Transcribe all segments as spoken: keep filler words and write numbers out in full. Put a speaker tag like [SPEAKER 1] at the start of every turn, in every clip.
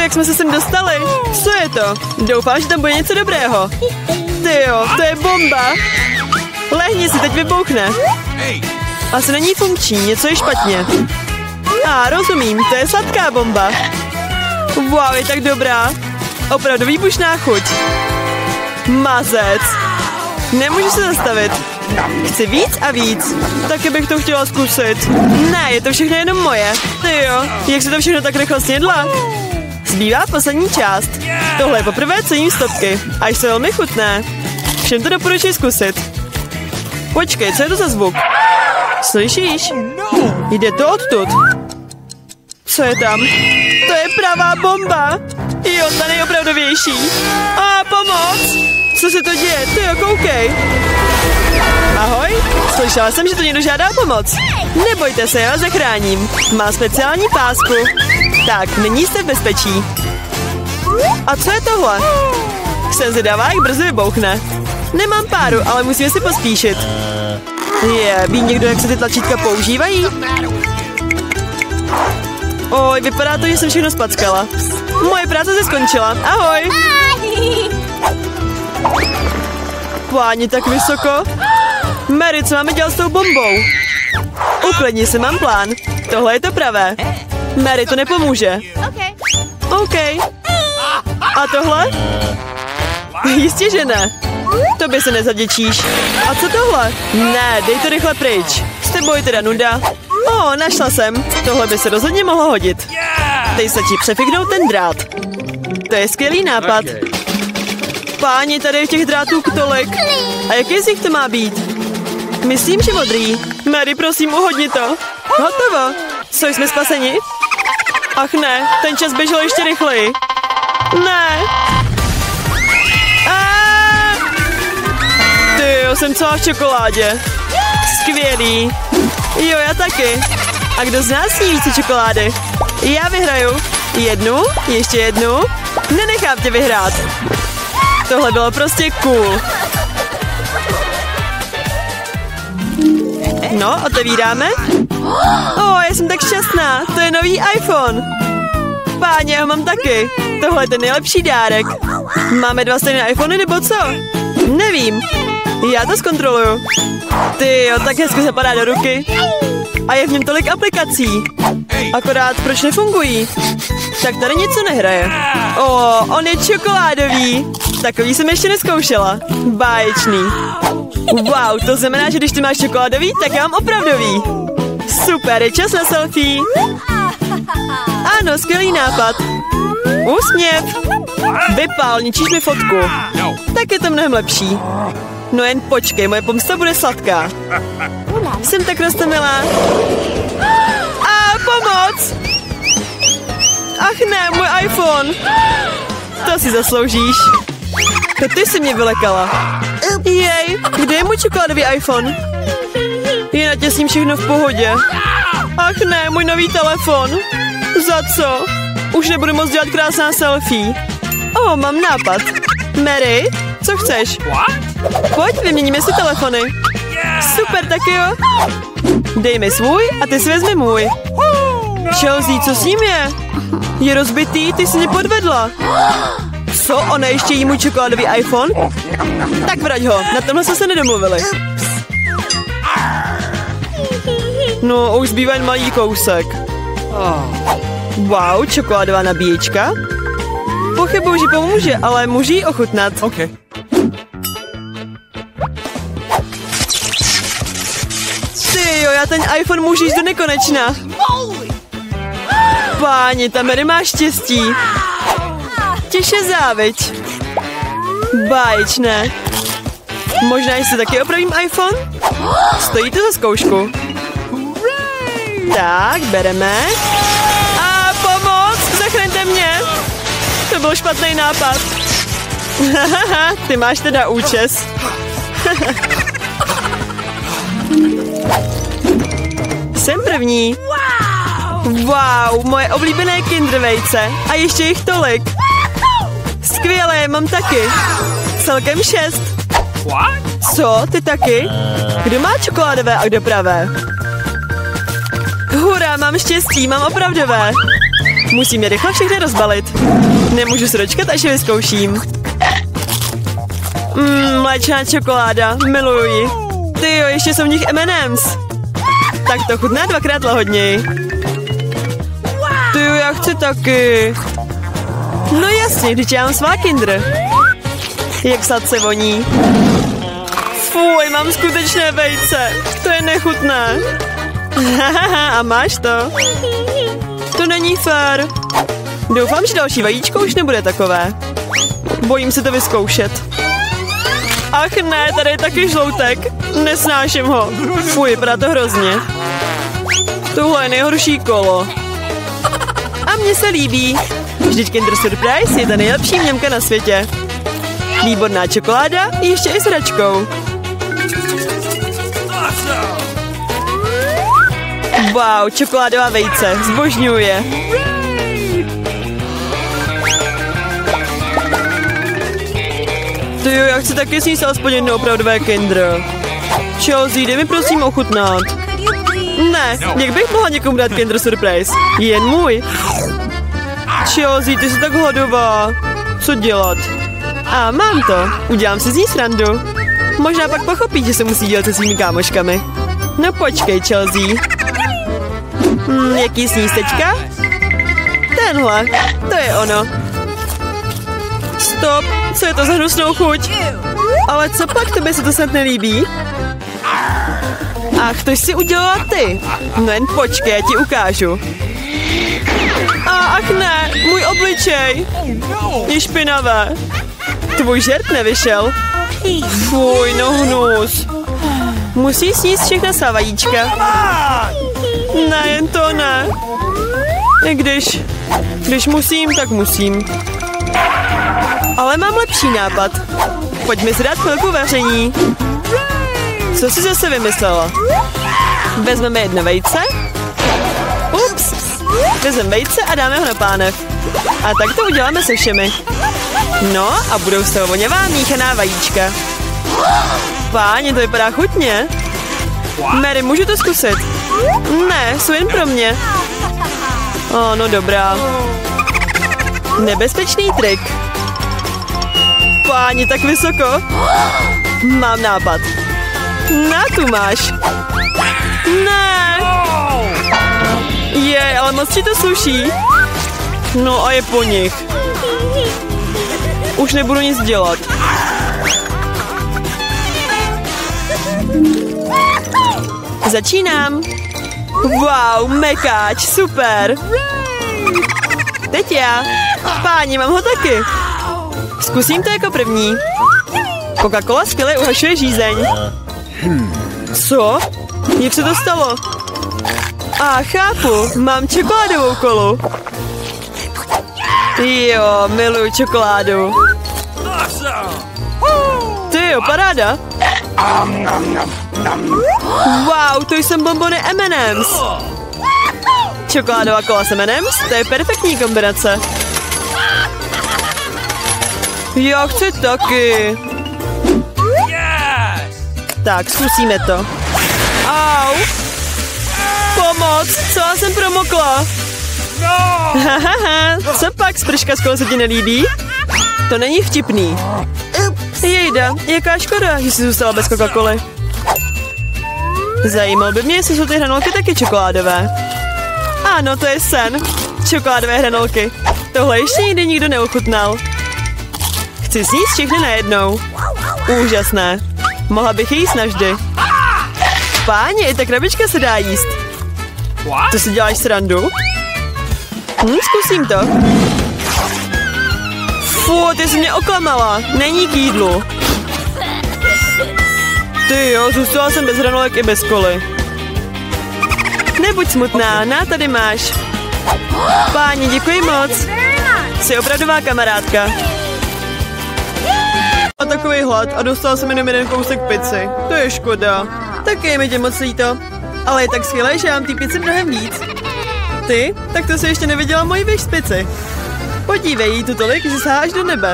[SPEAKER 1] Jak jsme se sem dostali? Co je to? Doufám, že tam bude něco dobrého. Tyjo, to je bomba. Lehni si, teď vybouchne. Asi není funkční, něco je špatně. A ah, rozumím, to je sladká bomba. Wow, je tak dobrá. Opravdu výbušná chuť. Mazec. Nemůžu se zastavit. Chci víc a víc. Taky bych to chtěla zkusit. Ne, je to všechno jenom moje. Tyjo, jak se to všechno tak rychle snědla? Zbývá poslední část. Tohle je poprvé, co jím stopky. A jsou velmi chutné. Všem to doporučuji zkusit. Počkej, co je to za zvuk? Slyšíš? Jde to odtud. Co je tam? To je pravá bomba. Jo, ta nejopravdovější. A pomoc! Co se to děje? Tyjo, koukej. Ahoj, slyšela jsem, že to někdo žádá pomoc. Nebojte se, já vás zachráním. Má speciální pásku. Tak, nyní jste v bezpečí. A co je tohle? Jsem zvědavá, jak brzy vybouchne. Nemám páru, ale musíme si pospíšit. Je, ví někdo, jak se ty tlačítka používají? Oj, vypadá to, že jsem všechno spackala. Moje práce se skončila. Ahoj. Páni, tak vysoko. Mary, co máme dělat s tou bombou? Uklidni se, mám plán. Tohle je to pravé. Mary, to nepomůže. OK. A tohle? Jistě, že ne. Tobě se nezavděčíš. A co tohle? Ne, dej to rychle pryč. S tebou je teda nuda. O, našla jsem. Tohle by se rozhodně mohlo hodit. Dej se ti přefiknout ten drát. To je skvělý nápad. Páni, tady je těch drátů tolik. A jaký z nich to má být? Myslím, že modrý. Mary, prosím, uhodni to. Hotovo. Co, jsme spaseni? Ach ne, ten čas běžel ještě rychleji. Ne. Tyjo, jsem celá v čokoládě. Skvělý. Jo, já taky. A kdo z nás sní více čokolády? Já vyhraju. Jednu, ještě jednu. Nenechám tě vyhrát. Tohle bylo prostě cool. No, otevíráme. O, oh, já jsem tak šťastná. To je nový iPhone. Páně, já ho mám taky. Tohle je ten nejlepší dárek. Máme dva stejné iPhony, nebo co? Nevím. Já to zkontroluju. Tyjo, tak hezky zapadá do ruky. A je v něm tolik aplikací. Akorát proč nefungují? Tak tady něco nehraje. O, on je čokoládový. Takový jsem ještě neskoušela. Báječný. Wow, to znamená, že když ty máš čokoládový, tak já mám opravdový. Super, je čas na selfie. Ano, skvělý nápad. Úsměv. Vypál, ničíš mi fotku. Tak je to mnohem lepší. No jen počkej, moje pomsta bude sladká. Jsem tak roztomilá. A pomoc! Ach ne, můj iPhone. To si zasloužíš. To ty jsi mě vylekala. Jej, kde je můj čokoládový iPhone? Je na tě s ním všechno v pohodě. Ach ne, můj nový telefon. Za co? Už nebudu moc dělat krásná selfie. O, mám nápad. Mary, co chceš? Pojď, vyměníme si telefony. Super, tak jo. Dej mi svůj a ty si vezmi můj. Chelsea, co s ním je? Je rozbitý, ty jsi mě podvedla. Co, ona ještě jí můj čokoládový iPhone? Tak vrať ho, na tomhle jsme se nedomluvili. No, už zbývá jen malý kousek. Wow, čokoládová nabíječka. Pochybuji, že pomůže, ale můžu ji ochutnat.
[SPEAKER 2] Okay.
[SPEAKER 1] Tyjo, já ten iPhone můžu jít do nekonečna. Páni, ta Mary má štěstí. Těše záviď. Báječné. Možná si taky opravím iPhone? Stojí to za zkoušku. Tak, bereme. A pomoc, zachraňte mě. To byl špatný nápad. Hahaha, ty máš teda účes. Jsem první. Wow, moje oblíbené Kinder vejce. A ještě jich tolik. Skvělé, mám taky. Celkem šest. Co, ty taky? Kdo má čokoládové a kdo pravé? Hurá, mám štěstí, mám opravdové. Musím je rychle všechny rozbalit. Nemůžu se dočkat, až je vyzkouším. Mmm, mléčná čokoláda, miluji ji. Tyjo, ještě jsou v nich M and M's. Tak to chutná dvakrát lahodněji. Tyjo, já chci taky. No jasně, když já mám svá Kinder. Jak sladce voní. Fuj, mám skutečné vejce. To je nechutné. A máš to? To není fér. Doufám, že další vajíčko už nebude takové. Bojím se to vyzkoušet. Ach ne, tady je taky žloutek. Nesnáším ho. Fuj, vypadá to hrozně. Tohle je nejhorší kolo. A mně se líbí. Vždyť Kinder Surprise je ta nejlepší mňamka na světě. Výborná čokoláda, ještě i s hračkou. Wow, čokoládová vejce, zbožňuji je. Tyjo, já chci taky sníst alespoň jedno opravdové Kinder. Chelsea, dej mi prosím ochutnat. Ne, jak bych mohla někomu dát Kinder Surprise? Jen můj. Chelsea, ty jsi tak hladová. Co dělat? A mám to. Udělám si z ní srandu. Možná pak pochopí, že se musí dělat se svými kámoškami. No počkej, Chelsea. Hmm, jaký sníš teďka? Tenhle. To je ono. Stop. Co je to za hnusnou chuť? Ale co pak, tobě se to snad nelíbí? Ach, to jsi udělala ty. No jen počkej, já ti ukážu. A ach ne, můj obličej. Je špinavé. Tvůj žert nevyšel. Fuj, no hnus. Musíš sníst všechna svá vajíčka. Ne, jen to ne. I když, když musím, tak musím. Ale mám lepší nápad. Pojďme si dát chvilku vaření. Co jsi zase vymyslela? Vezmeme jedno vejce. Ups. Vezmeme vejce a dáme ho na pánev. A tak to uděláme se všemi. No a budou z toho voňavá míchaná vajíčka. Páně, to vypadá chutně. Mary, můžu to zkusit? Ne, jsou jen pro mě. O, no dobrá. Nebezpečný trik. Páni, tak vysoko. Mám nápad. Na tu máš. Ne. Je, ale moc ti to sluší. No a je po nich. Už nebudu nic dělat. Začínám. Wow, mekáč, super. Teď já. Páni, mám ho taky. Zkusím to jako první. Coca-Cola skvěle uhašuje žízeň. Co? Jak se to stalo? A chápu, mám čokoládovou kolu. Jo, miluji čokoládu. Ty jo, paráda. Wow, to jsem bonbony M and M's. Čokoládová kola s M and M's, to je perfektní kombinace. Já chci taky. Tak, zkusíme to. Au. Pomoc, celá jsem promokla. Hahaha, co pak, sprška z kola se ti nelíbí? To není vtipný. Jejda, jaká škoda, že jsi zůstala bez Coca-Coly. Zajímalo by mě, jestli jsou ty hranolky taky čokoládové. Ano, to je sen. Čokoládové hranolky. Tohle ještě nikdy nikdo neuchutnal. Chci sníst všechny najednou. Úžasné. Mohla bych jíst navždy. Páně, i ta krabička se dá jíst. To si děláš srandu? Hm, zkusím to. Fu, ty jsi mě oklamala. Není k jídlu. Ty jo, zůstala jsem bez hranolek i bez koly. Nebuď smutná, na tady máš. Páni, děkuji moc. Jsi opravdová kamarádka. A takový hlad a dostala jsem jenom jeden kousek pici. To je škoda. Taky je mi tě moc líto. Ale je tak skvělé, že mám ty pici mnohem víc. Ty? Tak to jsi ještě neviděla moji věž z pici. Podívej, jí tu tolik, že saháš do nebe.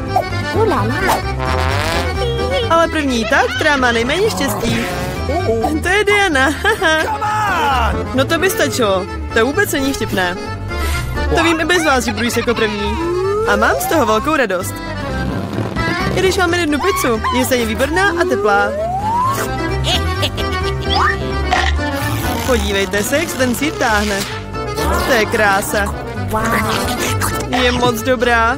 [SPEAKER 1] Ale první ta, která má nejméně štěstí. To je Diana, haha. No to by stačilo. To vůbec není vtipné. To vím i bez vás, že budu jíst jako první. A mám z toho velkou radost. I když máme jednu pizzu, je stejně výborná a teplá. Podívejte se, jak se ten sýr táhne. To je krása. Je moc dobrá.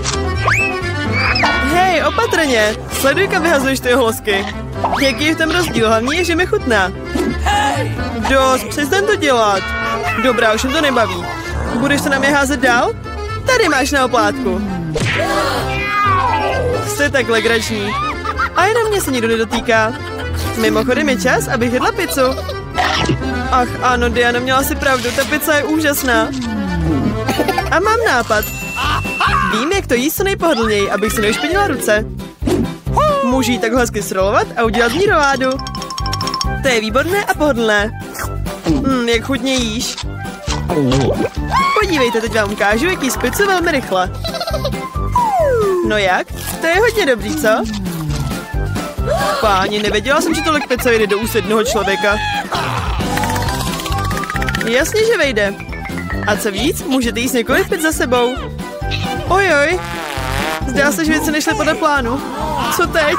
[SPEAKER 1] Hej, opatrně. Sleduj, kam vyhazuješ ty housky. Jaký je v tom rozdíl? Hlavně je, že mi chutná. Dost, přestaň to dělat. Dobrá, už mi to nebaví. Budeš se na mě házet dál? Tady máš na oplátku. Jste tak legrační. A jenom mě se nikdo nedotýká. Mimochodem je čas, abych jedla pizzu. Ach ano, Diana měla si pravdu, ta pizza je úžasná. A mám nápad. Vím, jak to jíst co nejpohodlněji, abych si neušpinila ruce. Můžu ji tak hezky srolovat a udělat z ní roládu. To je výborné a pohodlné. Hm, jak chutně jíš. Podívejte, teď vám ukážu, jak jíst pizzu velmi rychle. No jak? To je hodně dobrý, co? Páni, nevěděla jsem, že tolik pizza jde do úst jednoho člověka. Jasně, že vejde. A co víc, můžete jíst několik pizz za sebou. Ojoj. Zdá se, že věci nešly podle plánu. Co teď?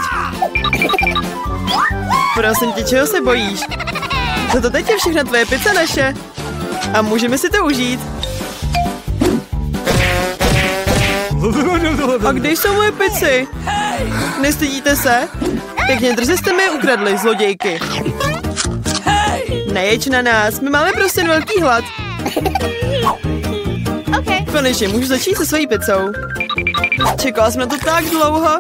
[SPEAKER 1] Prosím tě, čeho se bojíš? Za to teď je všechna tvoje pizza naše. A můžeme si to užít. A kde jsou moje pici? Nestydíte se? Pěkně drzě jste mi je ukradli, zlodějky. Nejeď na nás, my máme prostě velký hlad. Konečně můžu začít se svojí pizzou. Čekala jsem na to tak dlouho.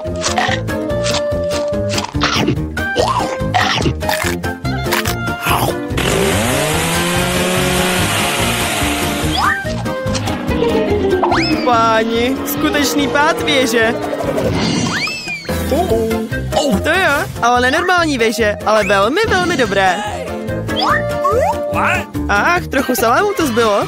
[SPEAKER 1] Páni, skutečný pád věže. To jo, ale nenormální věže, ale velmi, velmi dobré. Ach, trochu salámu to zbylo.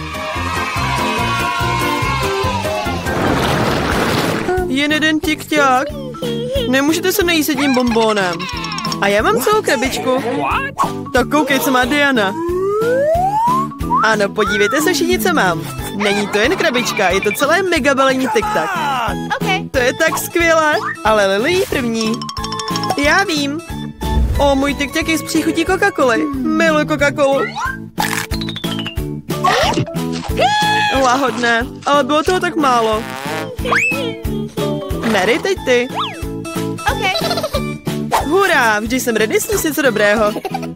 [SPEAKER 1] Jen jeden tik-ťák. Nemůžete se najíst jedním bonbónem. A já mám celou krabičku. Tak koukej, co má Diana. Ano, podívejte se všichni, co mám. Není to jen krabička, je to celé mega balení tic-tac. To je tak skvělé, ale Lily jí první. Já vím. O, můj tic-tac je z příchutí Coca-Coly. Miluji Coca-Colu. Lahodné, ale bylo toho tak málo. Mary, teď ty. Hurá, vždy jsem ready sníst něco dobrého.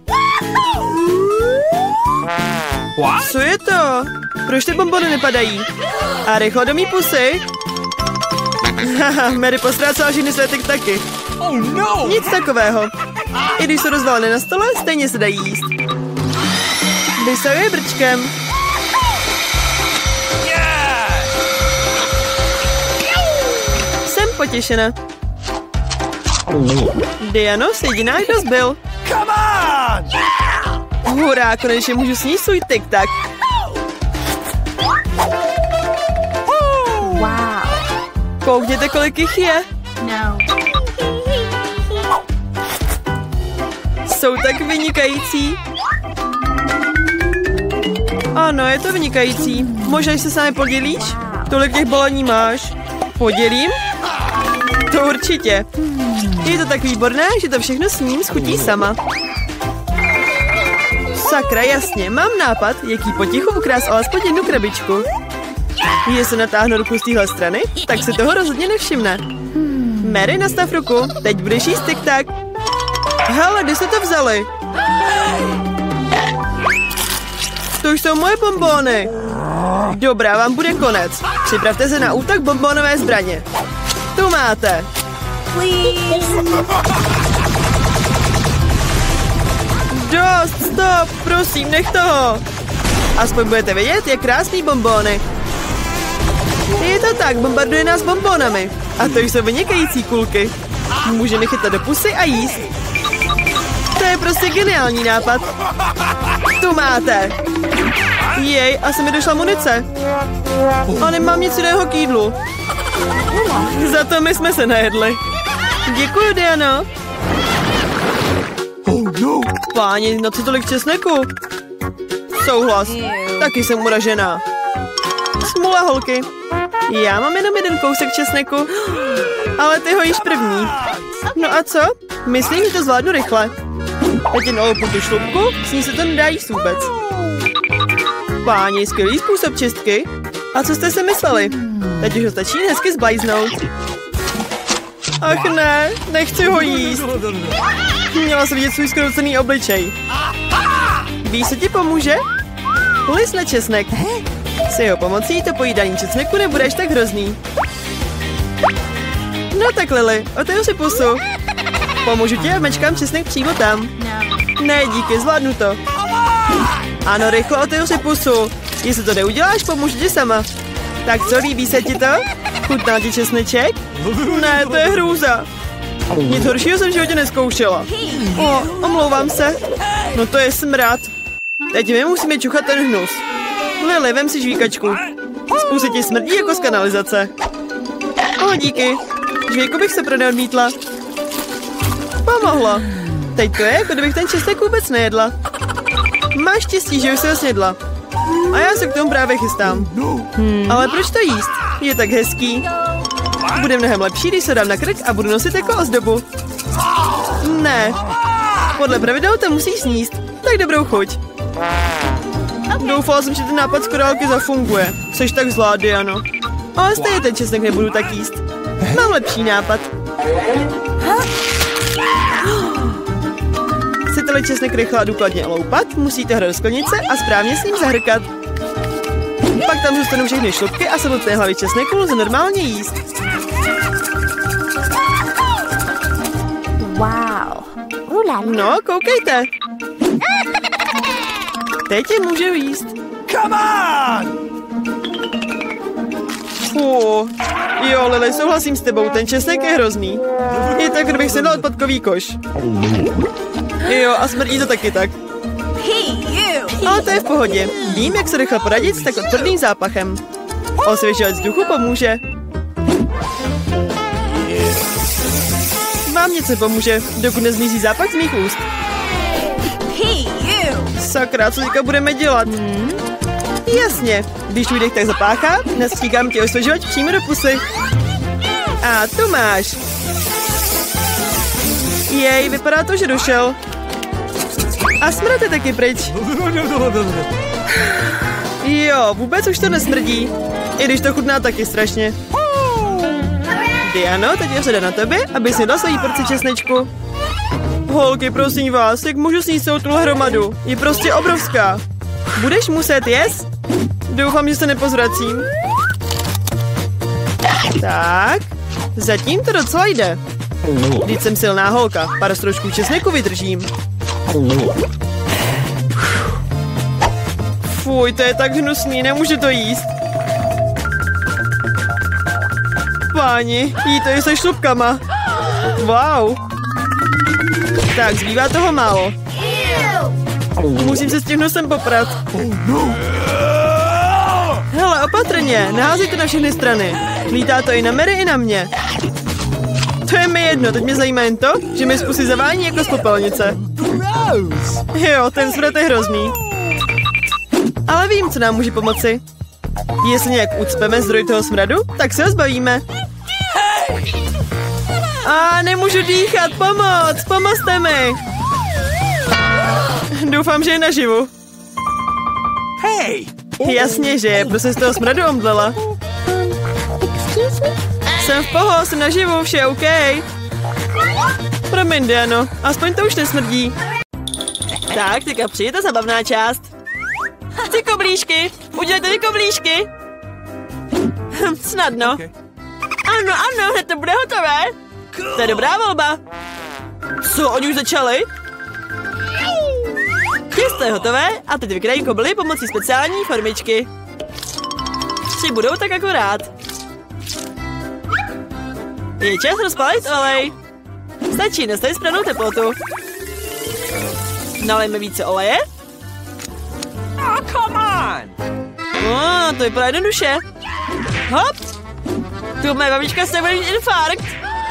[SPEAKER 1] Co je to? Proč ty bonbony nepadají? A rychle do mý pusy. Haha, Mary postrácela všechny své tic-tacy. Nic takového. I když jsou rozvalené na stole, stejně se dají jíst. Vysahuje brčkem. Jsem potěšena. Diano, jsi jediná, kdo zbyl. Hurá, konečně můžu sníst svůj tic-tac.
[SPEAKER 2] Wow.
[SPEAKER 1] Koukněte, kolik jich je.
[SPEAKER 2] No.
[SPEAKER 1] Jsou tak vynikající. Ano, je to vynikající. Možná, že se s námi podělíš? Tolik těch balení máš. Podělím? To určitě. Je to tak výborné, že to všechno sním schutí sama. Sakra, jasně, mám nápad, jaký potichu ukrást alespoň jednu krabičku. Jestli natáhnu ruku z téhle strany, tak se toho rozhodně nevšimne. Mary, nastav ruku, teď budeš jíst tic-tac. Hele, kde jste to vzali? To už jsou moje bonbóny. Dobrá, vám bude konec. Připravte se na útok bonbónové zbraně. Tu máte. Dost, stop, prosím, nech toho. Aspoň budete vědět, jak krásný bonbóny. Je to tak, bombarduje nás bonbónami. A to jsou vynikající kulky. Můžeme chytat do pusy a jíst. To je prostě geniální nápad. Tu máte. Jej, asi mi došla munice. A nemám nic jiného k jídlu. Za to my jsme se najedli. Děkuji, Diano. Páni, na co tolik česneku? Souhlas. Taky jsem uražená. Smula, holky. Já mám jenom jeden kousek česneku, ale ty ho jíš první. No a co? Myslím, že to zvládnu rychle. Teď jen oloupu tu šlupku, s ní se to nedá jíst vůbec. Páni, skvělý způsob čistky. A co jste si mysleli? Teď už ho stačí hezky zblajznout. Ach ne, nechci ho jíst. Měla jsem vidět svůj zkroucený obličej. Víš, co ti pomůže? List na česnek. S jeho pomocí to pojídání česneku nebudeš tak hrozný. No tak, Lily, otevři si pusu. Pomůžu ti a mečkám česnek přímo tam. Ne, díky, zvládnu to. Ano, rychle otevři pusu. Jestli to neuděláš, pomůžu ti sama. Tak co, líbí se ti to? Chutná ti česneček? Ne, to je hrůza. Nic horšího jsem v životě nezkoušela. O, omlouvám se. No to je smrad. Teď my musíme čuchat ten hnus. Lily, vem si žvíkačku. Z pusy ti smrdí jako z kanalizace. O, díky. Žvíku bych se pro neodmítla. Pomohlo. Teď to je, jako kdybych ten česnek vůbec nejedla. Máš štěstí, že už se ho snědla. A já se k tomu právě chystám. Hmm. Ale proč to jíst? Je tak hezký. Bude mnohem lepší, když se dám na krk a budu nosit jako ozdobu. Ne. Podle pravidel to musíš sníst. Tak dobrou chuť. Doufala jsem, že ten nápad z korálky zafunguje. Jseš tak zlá, Diano. Ale stejně ten česnek nebudu tak jíst. Mám lepší nápad. Chcete-li česnek rychle a důkladně loupat, musíte ho do sklenice a správně s ním zahrkat. Pak tam zůstanou všechny šlupky a samotné hlavy česneku lze normálně jíst.
[SPEAKER 2] Wow.
[SPEAKER 1] No, koukejte. Teď je můžu jíst.
[SPEAKER 3] Come on!
[SPEAKER 1] Fú. Jo, Lily, souhlasím s tebou, ten česnek je hrozný. Je tak, kdybych si dal odpadkový koš. Jo, a smrdí to taky tak. Ale to je v pohodě. Vím, jak se rychle poradit s tak tvrdým zápachem. Osvěžovat vzduchu pomůže. Vám něco pomůže, dokud nezmizí zápach z mých úst. Sakra, co teďka budeme dělat? Hmm? Jasně, když výdech tak zapáchá, nastříkám ti osvěžovač přímo do pusy. A tu máš. Jej, vypadá to, že došel. A smrad je taky pryč. Jo, vůbec už to nesmrdí. I když to chutná taky strašně. Diano, teď je řada na tebe, aby si dala svoji porci česnečku. Holky, prosím vás, jak můžu sníst celou tuhle hromadu? Je prostě obrovská. Budeš muset jíst? Doufám, že se nepozvracím. Tak, zatím to docela jde. Vždyť jsem silná holka, pár stročků česneku vydržím. Fuj, to je tak hnusný, nemůžu to jíst. Páni, jí to je se šlupkama. Wow. Tak, zbývá toho málo. Musím se s tím nosem poprat. Hele, opatrně, neházejte na všechny strany. Lítá to i na Mary, i na mě. To je mi jedno, teď mě zajímá jen to, že mi z pusy zavání jako z popelnice. Jo, ten smrad je hrozný. Ale vím, co nám může pomoci. Jestli nějak ucpeme zdroj toho smradu, tak se ho zbavíme. A nemůžu dýchat, pomoc, pomozte mi. Doufám, že je naživu.
[SPEAKER 3] Hey!
[SPEAKER 1] Jasně, že je, prostě z toho smradu omdlela. Jsem v poho, jsem naživu, vše OK. Promiň, Diano, aspoň to už nesmrdí. Tak, teďka přijde ta zabavná část. Chci koblížky, udělejte mi koblížky. Hm, snadno. Ano, ano, hned to bude hotové. To je dobrá volba. Co, oni už začali? Těsto je hotové a teď vykrají kobly pomocí speciální formičky. Tři budou tak akorát. Je čas rozpálit olej. Stačí nastavit správnou teplotu. Nalejme více oleje.
[SPEAKER 3] Oh, come on!
[SPEAKER 1] Oh, to vypadá jednoduše. Hop! Tu mé babička se bude mít infarkt.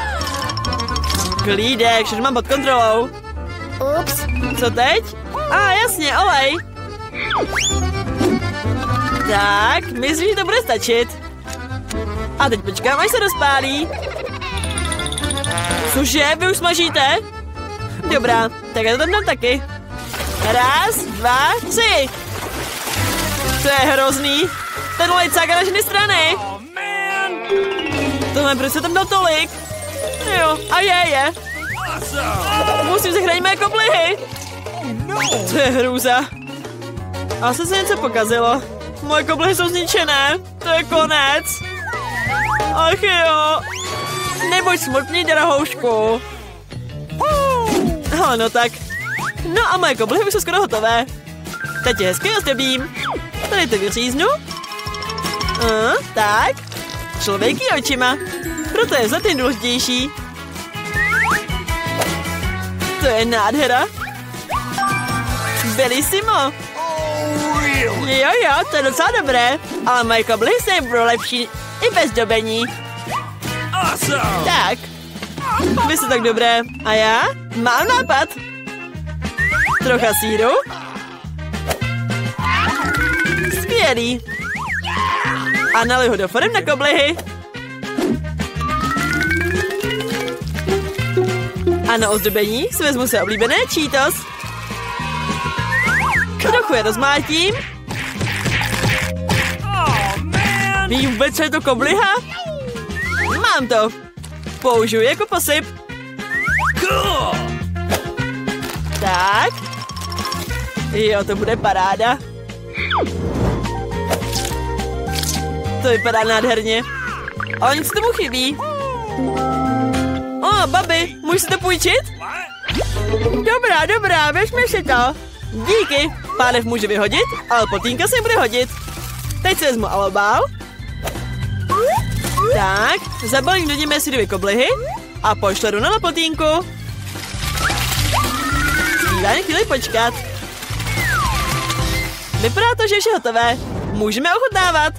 [SPEAKER 1] Klídek, všechno mám pod kontrolou.
[SPEAKER 2] Ups.
[SPEAKER 1] Co teď? A ah, jasně, olej. Tak, myslím, že to bude stačit. A teď počkám, až se rozpálí. Cože, vy už smažíte? Dobrá, tak já to tam dám taky. Raz, dva, tři. To je hrozný. Ten lid sáká na všechny strany.
[SPEAKER 3] Oh, man!
[SPEAKER 1] Tohle proč se tam dal tolik? Jo, a je, je.
[SPEAKER 3] Awesome!
[SPEAKER 1] Musím zachránit moje koblihy.
[SPEAKER 3] No!
[SPEAKER 1] To je hrůza. Asi se něco pokazilo. Moje koblihy jsou zničené. To je konec. Ach jo. Nebuď smutný, drahoušku. Ale no tak. No a moje koblihy už jsou skoro hotové. Teď je hezky ozdobím. Tady to vyříznu. Uh, tak. Člověk je očima. Proto je za tím důležitější. To je nádhera. Bellissimo.
[SPEAKER 3] Oh, really?
[SPEAKER 1] Jo, jo, to je docela dobré. Ale moje koblihy se budou lepší i bez dobení.
[SPEAKER 3] Awesome!
[SPEAKER 1] Tak. Vy jste tak dobré. A já? Mám nápad. Trocha síru. Skvělý. A naliju ho do forem na koblihy. A na ozdobení si vezmu se oblíbené Cheetos. Trochu je rozmátím.
[SPEAKER 3] Oh, man!
[SPEAKER 1] Ví vůbec, co je to kobliha? Mám to. Použiju jako posyp.
[SPEAKER 3] Cool!
[SPEAKER 1] Tak. Jo, to bude paráda. To vypadá nádherně. Ale nic tomu chybí. O, oh, babi, můžu si to půjčit?
[SPEAKER 3] What?
[SPEAKER 1] Dobrá, dobrá, vezmi si to. Díky. Pánev může vyhodit, ale potínka se bude hodit. Teď si vezmu alobál. Tak, zabalím do něj mé syrové koblihy a pošledu na potínku. Zbývá jen chvíli počkat. Vypadá to, že je vše hotové. Můžeme ochutnávat.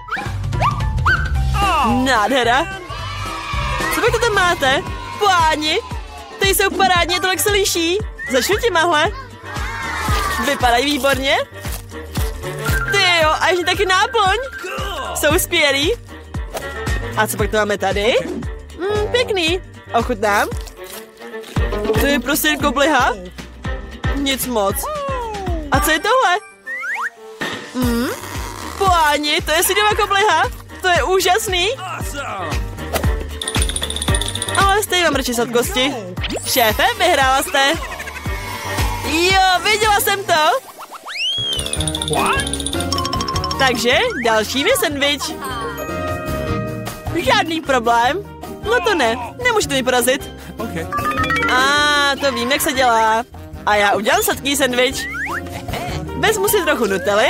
[SPEAKER 3] Oh,
[SPEAKER 1] Nádhera. Co vy to tam máte? Páni, ty jsou parádně, tolik se liší. Začnu těmahle. Vypadají výborně. Ty jo, a ještě taky náplň.
[SPEAKER 3] cool!
[SPEAKER 1] Jsou skvělí. A co pak to máme tady? Mm, pěkný. Ochutnám. To je prostě jen kobliha. Nic moc. A co je tohle? Mm, páni, to je syrová kobliha. To je úžasný.
[SPEAKER 3] Awesome!
[SPEAKER 1] Ale stejně mám radši sladkosti. Šéfe, vyhrála jste. Jo, viděla jsem to.
[SPEAKER 3] What?
[SPEAKER 1] Takže další je sendvič. Žádný problém. No to ne, nemůžete mi porazit.
[SPEAKER 3] Okay.
[SPEAKER 1] A to vím, jak se dělá. A já udělám sladký sendvič. Vezmu si trochu nutely.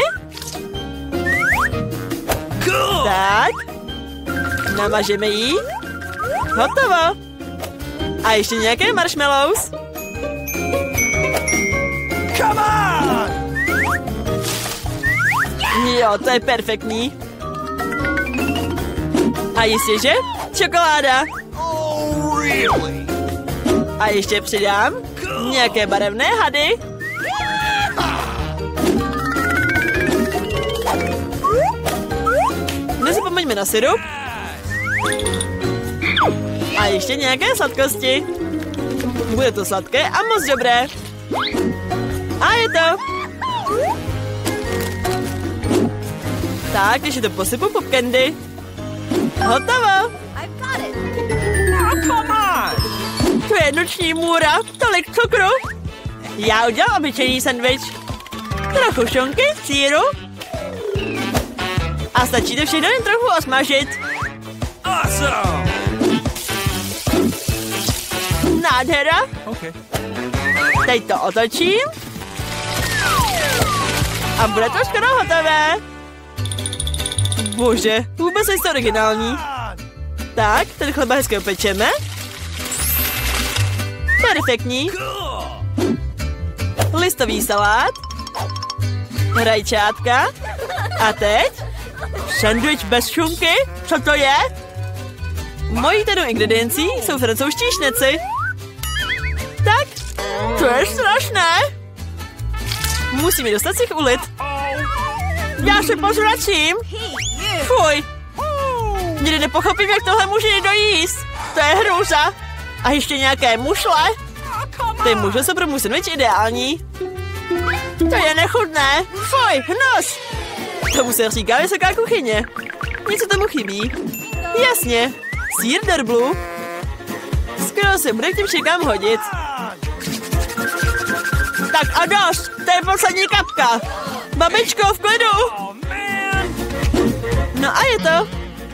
[SPEAKER 3] Cool!
[SPEAKER 1] Tak. Namažeme jí. Hotovo. A ještě nějaké marshmallows.
[SPEAKER 3] Come on!
[SPEAKER 1] Jo, to je perfektní. A jistě, že? Čokoláda.
[SPEAKER 3] Oh, really?
[SPEAKER 1] A ještě přidám nějaké barevné hady. Nezapomeňme na syrup. A ještě nějaké sladkosti. Bude to sladké a moc dobré. A je to. Tak, když je to posypu pop candy. Hotovo.
[SPEAKER 3] Oh, come on!
[SPEAKER 1] To je noční můra, tolik cukru. Já udělám obyčejný sendvič. Trochu šunky, síru. A stačí to všechno jen trochu osmažit.
[SPEAKER 3] Awesome!
[SPEAKER 1] Nádhera.
[SPEAKER 3] Okay.
[SPEAKER 1] Teď to otočím. A bude to skoro hotové. Bože, vůbec nejste originální. Tak, ten chleba hezky opečeme. Perfektní.
[SPEAKER 3] Cool!
[SPEAKER 1] Listový salát. Rajčátka. A teď? Sandwich bez šunky? Co to je? Mojí tedy ingrediencí jsou francouzští šneci. Tak, to je strašné. Musíme dostat si ulit. Já se pozvracím. Fuj. Nikdy nepochopím, jak tohle může někdo jíst. To je hrůza. A ještě nějaké mušle. Ty mušle jsou pro můj sandwich ideální. To je nechutné. Fuj, hnus. Tomu se říká vysoká kuchyně. Něco tomu chybí. Jasně. Sýr derblu. Skoro se bude k tím šikám hodit. Tak a dost. To je poslední kapka. Babičko, v klidu. No a je to.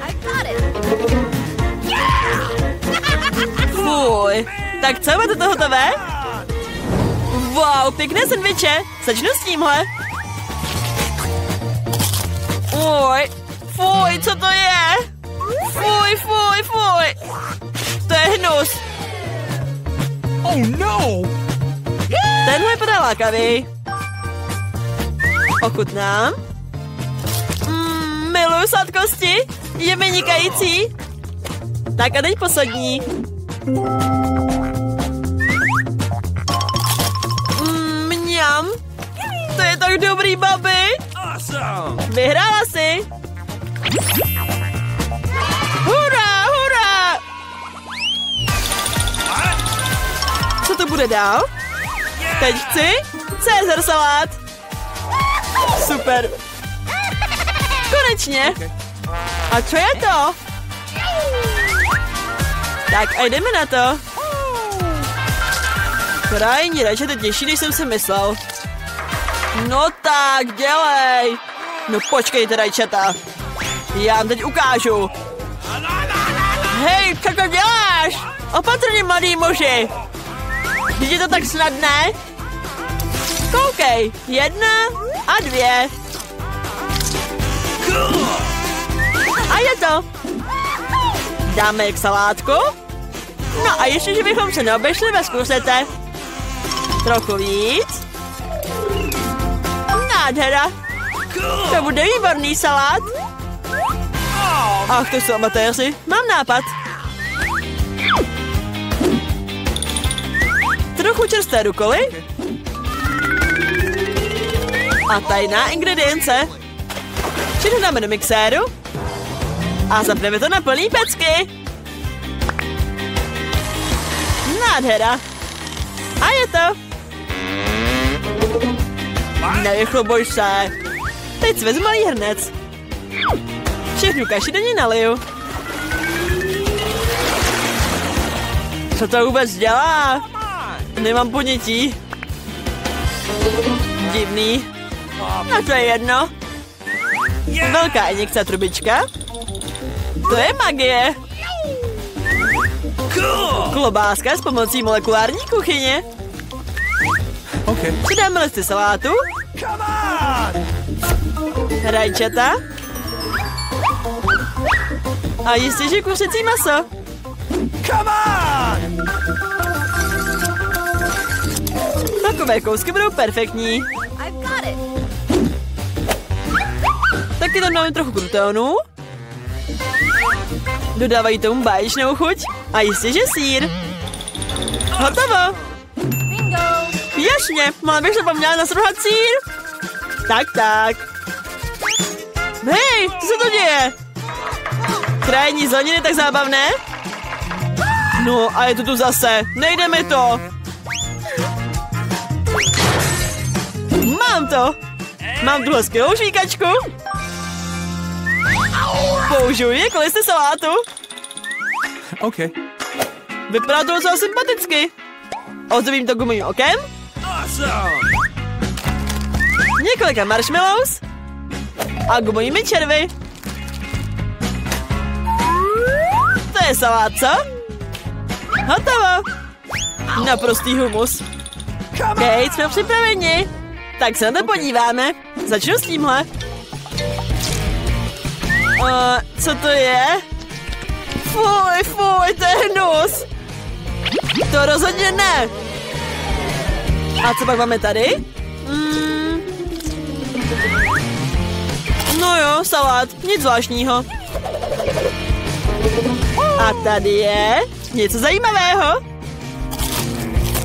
[SPEAKER 1] Fuj. Tak co, máte to hotové? Wow, pěkné sandviče. Začnu s tímhle. Fuj. Fuj, co to je? Fuj, fuj, fuj. To je hnus.
[SPEAKER 3] Oh no!
[SPEAKER 1] Tenhle podá lákavý. Ochutnám. Mm, miluju sladkosti. Je vynikající. Tak a teď poslední. Mm, mňam. To je tak dobrý, babi.
[SPEAKER 3] Awesome!
[SPEAKER 1] Vyhrála si. Hurá, hurá. Co to bude dál? Teď chci Cezar salát. Super. Konečně. A co je to? Tak a jdeme na to. Krajní radši to těžší, než jsem si myslel. No tak, dělej. No počkejte, rajčata. Já vám teď ukážu. Hej, co to děláš? Opatrně, mladý muži. Když je to tak snadné? Koukej, jedna a dvě. A je to. Dáme k salátku. No a ještě, že bychom se neobešli bez kusete. Trochu víc. Nádhera. To bude výborný salát. Ach, to jsou amatéři. Mám nápad. Trochu čerstvé rukoly. A tajná ingredience. Všechno dáme do mixéru. A zapneme to na plný pecky. Nádhera. A je to. Nevychluboj se. Teď si vezmu malý hrnec. Všechnu kaši do ní naliju. Co to vůbec dělá? Nemám ponětí. Divný. No to je jedno. Velká injekce trubička. To je magie. Klobáska s pomocí molekulární kuchyně.
[SPEAKER 3] Okay.
[SPEAKER 1] Přidáme listy salátu. Rajčata. A jistě, že kuřecí maso. Takové kousky budou perfektní. Taky tam dáme trochu krutonů. Dodávají tomu báječnou chuť. A jistě, že sýr. Hotovo. Jasně, mám bych se poměla nasruhat sýr. Tak, tak. Hej, co se to děje? Krajní zeleniny tak zábavné? No a je to tu zase. Nejde mi to. Mám to. Mám tuhle skvělou žvíkačku. Použiju ji jako listy salátu.
[SPEAKER 3] OK.
[SPEAKER 1] Vypadá to docela sympaticky. Ozdobím to gumovým okem.
[SPEAKER 3] Awesome!
[SPEAKER 1] Několika marshmallows. A gumovými červy. To je salát, co? Hotovo. Naprostý humus. Hej, jsme připraveni. Tak se na to podíváme. Začnu s tímhle. Uh, co to je? Fuj, fuj, to je hnus. To rozhodně ne. A co pak máme tady? Mm. No jo, salát, nic zvláštního. A tady je něco zajímavého.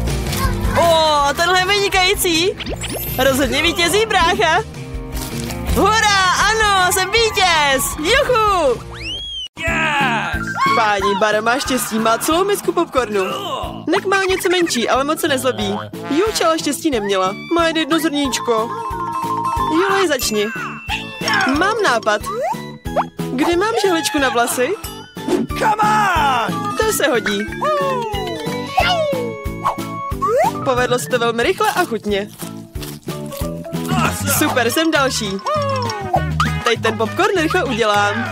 [SPEAKER 1] O, tenhle je vynikající. Rozhodně vítězí brácha. Hurá, ano, jsem vítěz! Juchu!
[SPEAKER 3] Yes!
[SPEAKER 1] Páni, Bara má štěstí, má celou misku popcornu. Nek má něco menší, ale moc se nezlobí. Juče ale štěstí neměla. Má jen jedno zrníčko. Jule, začni. Mám nápad. Kde mám žehličku na vlasy?
[SPEAKER 3] Come on!
[SPEAKER 1] To se hodí. Povedlo se to velmi rychle a chutně.
[SPEAKER 3] Awesome!
[SPEAKER 1] Super, jsem další. Teď ten popcorn rychle udělám.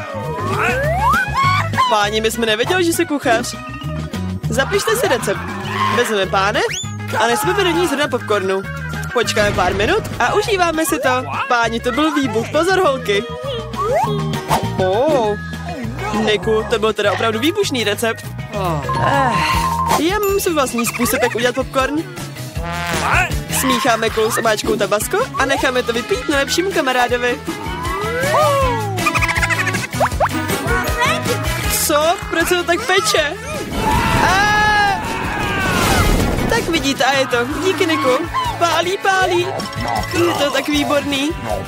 [SPEAKER 1] Páni, my jsme nevěděli, že jsi kuchař. Zapište si recept. Vezmeme pánev a nesmíme do ní zrna popcornu. Počkáme pár minut a užíváme si to. Páni, to byl výbuch, pozor holky. Oh. Niku, to byl teda opravdu výbušný recept. Já mám svůj vlastní způsob, jak udělat popcorn. Smícháme kůl s omáčkou tabasco a necháme to vypít nejlepšímu kamarádovi. Co? Proč se to tak peče? A! Tak vidíte, a je to. Díky, Niku. Pálí, pálí. Je to tak výborný.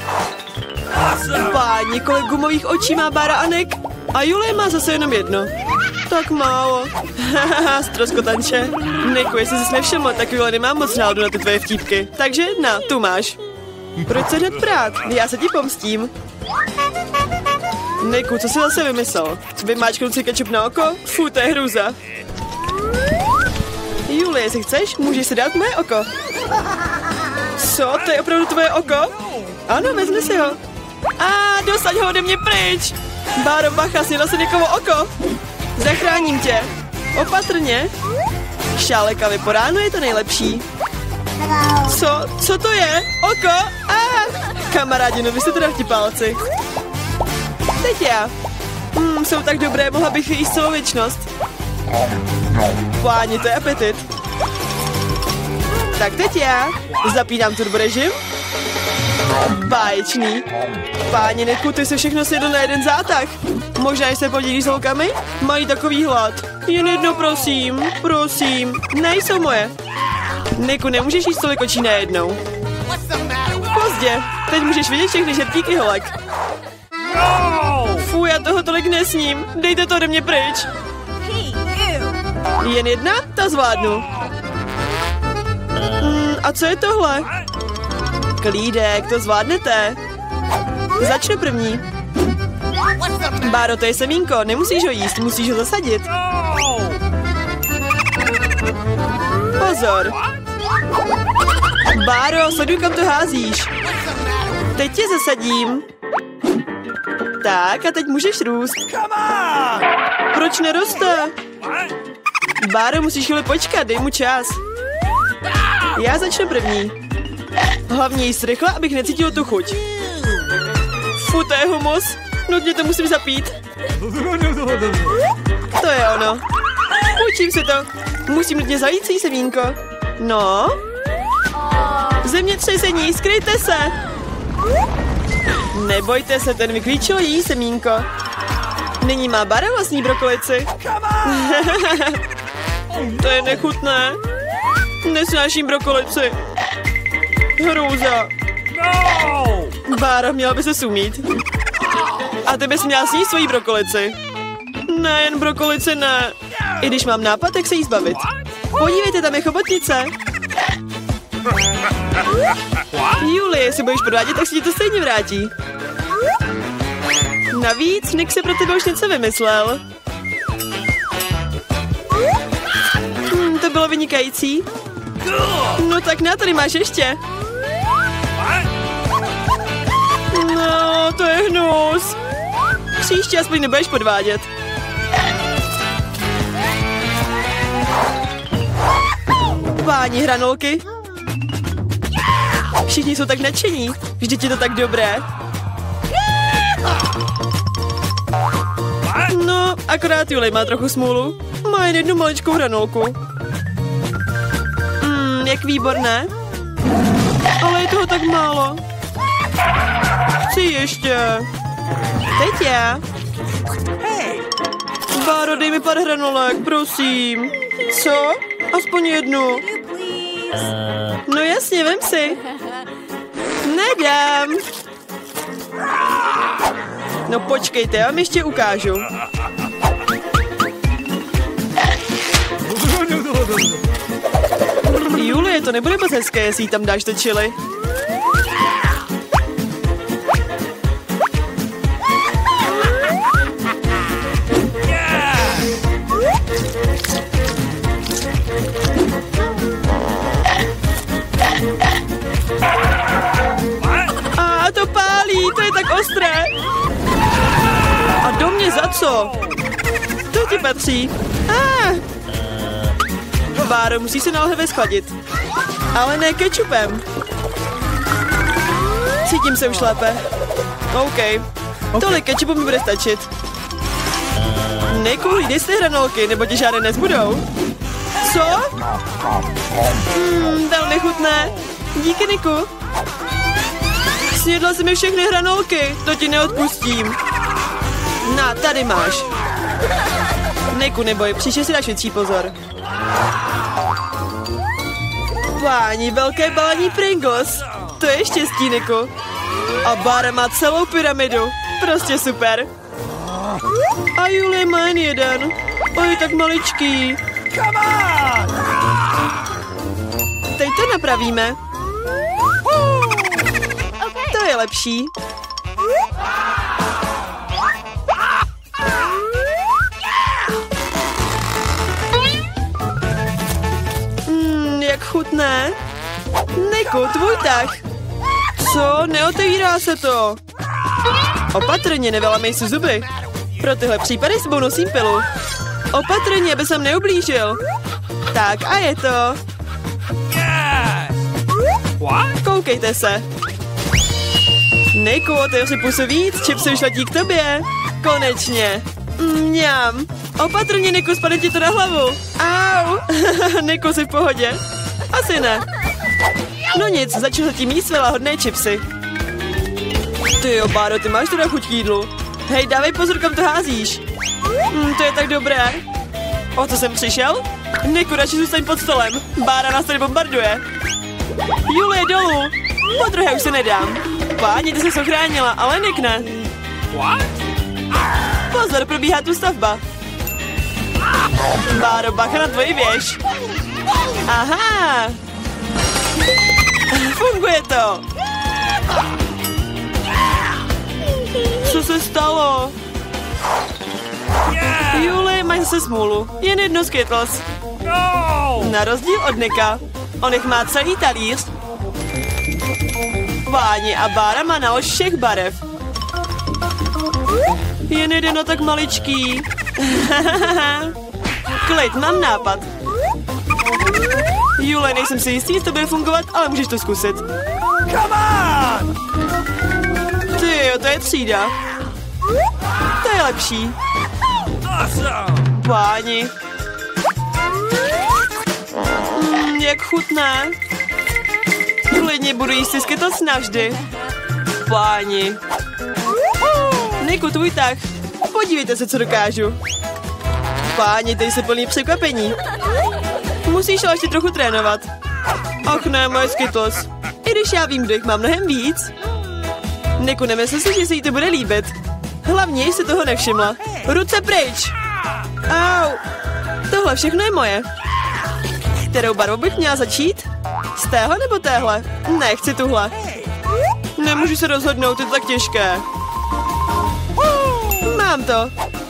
[SPEAKER 1] Páni, kolik gumových očí má Bara a Nek? A Julie má zase jenom jedno. Tak málo. Hahaha, ztroskotanče. Niku, jestli jsi nevšiml, tak Julie nemá moc náladu na ty tvoje vtípky. Takže na, tu máš. Proč se hned prát? Já se ti pomstím. Niku, co jsi zase vymyslel? Vymáčknout si kečup na oko? Fů, to je hruza. Julie, jestli chceš, můžeš si dát moje oko. Co? To je opravdu tvoje oko? Ano, vezmi si ho. A dostaň ho ode mě pryč. Báro, bacha, snědla si někoho oko. Zachráním tě. Opatrně. Šálek kavy po ránu je to nejlepší. Co? Co to je? Oko? A kamarádi, no vy jste teda vtipálci. Teď já. Hmm, jsou tak dobré, mohla bych je jíst celou věčnost. Páni, to je apetit. Tak teď já. Zapínám turborežim. Báječný. Páni, Niku, ty se všechno sjedl na jeden zátah. Možná se podělíš s holkami? Mají takový hlad. Jen jedno, prosím. Prosím. Nejsou moje. Niku, nemůžeš jíst tolik očí najednou. Pozdě. Teď můžeš vidět všechny žertíky holek. Fů, já toho tolik nesním. Dejte to ode mě pryč. Jen jedna? Ta zvládnu. Hmm, a co je tohle? Klídek, to zvládnete. Začnu první. Báro, to je semínko, nemusíš ho jíst, musíš ho zasadit. Pozor. Báro, sleduj, kam to házíš. Teď tě zasadím. Tak, a teď můžeš růst. Proč neroste? Báro, musíš chvíli počkat, dej mu čas. Já začnu první. Hlavně jíst rychle, abych necítil tu chuť. Fu, to je humus. Nutně to musím zapít. To je ono. Učím si to. Musím nutně zajít si semínko. No. Zemětřesení, skryjte se. Nebojte se, ten vyklíčil její semínko. Nyní má Bara vlastní brokolici. To je nechutné. Nesnáším brokolici. Hrůza. Báro, měla by se sumít. A ty bys měla sníst svoji brokolici. Nejen brokolici, ne. I když mám nápad, jak se jí zbavit. Podívejte, tam je chobotnice. Julie, jestli budeš podvádět, tak si ti to stejně vrátí. Navíc, Nick se pro tebe už něco vymyslel. Hmm, to bylo vynikající. No tak na, tady máš ještě. No, to je hnus. Příště aspoň nebudeš podvádět. Páni hranolky. Všichni jsou tak nadšení. Vždyť je to tak dobré. No, akorát Julie má trochu smůlu. Má jen jednu maličkou hranolku. Mmm, jak výborné. Ale je toho tak málo. Chci ještě. Teď já. Báro, dej mi pár hranolek, prosím. Co? Aspoň jednu. No jasně, vem si. Nedám. No počkejte, já vám ještě ukážu. Julie, to nebude moc hezké, jestli jí tam dáš to chili. A to pálí, to je tak ostré. A do mě za co? To ti patří. Ah. Báro, musí se na lahve schladit. Ale ne kečupem. Cítím se už lépe. OK. Tolik kečupu mi bude stačit. Niku, jdej z té hranolky, nebo ti žádné nezbudou. Co? Hmm, velmi chutné. Díky, Niku. Snědla jsi mi všechny hranolky, to ti neodpustím. Na, tady máš. Niku, neboj, příště si dáš větší pozor. Páni, velké balení Pringles. To je štěstí, Niku. A Bára má celou pyramidu. Prostě super. A Julie má jen jeden. On je tak maličký.
[SPEAKER 3] Come on!
[SPEAKER 1] Teď to napravíme. To je lepší. Mm, jak chutné. Niku, tvůj tah. Co? Neotevírá se to. Opatrně, nevylamej si zuby. Pro tyhle případy s sebou nosím pilu. Opatrně, aby jsem neublížil. Tak a je to. Koukejte se. Niku, otevři si pusu víc, čipsy už letí k tobě. Konečně. Mňam. Opatrně, Niku, spadne ti to na hlavu. Au. Niku, jsi v pohodě? Asi ne. No nic, začal tím jíst své lahodné čipsy. Ty jo, Báro, ty máš teda chuť k jídlu. Hej, dávej pozor, kam to házíš. Mm, to je tak dobré. O co jsem přišel? Niku, radši zůstaň pod stolem. Bára nás tady bombarduje. Julie, dolů. Po druhé už se nedám. Páni, ty jsi se ochránila, ale Nick ne. Pozor, probíhá tu stavba. Báro, bacha na tvoji věž. Aha. Funguje to. Co se stalo? Julie, máš zase smůlu. Jen jedno Skittles. Na rozdíl od Nicka. On jich má celý talíř. Páni, a Bára má na oč všech barev. Jen jeden no tak maličký. Klid, mám nápad. Julie, nejsem si jistý, jestli to bude fungovat, ale můžeš to zkusit.
[SPEAKER 3] Come on!
[SPEAKER 1] Ty jo, to je třída. To je lepší.
[SPEAKER 3] Awesome!
[SPEAKER 1] Páni. Mm, jak chutné. Klidně budu jíst Skittles navždy. Páni. Niku, tvůj tah. Podívejte se, co dokážu. Páni, tady se plný překvapení. Musíš ale ještě trochu trénovat. Ach ne, moje Skittles. I když já vím, kdo jich mám mnohem víc. Niku, nemyslím si, že se jí to bude líbit. Hlavně jsi toho nevšimla. Ruce pryč. Au. Tohle všechno je moje. Kterou barvou bych měla začít? Z téhle nebo téhle? Ne, chci tuhle. Nemůžu se rozhodnout, je to tak těžké. Mám to.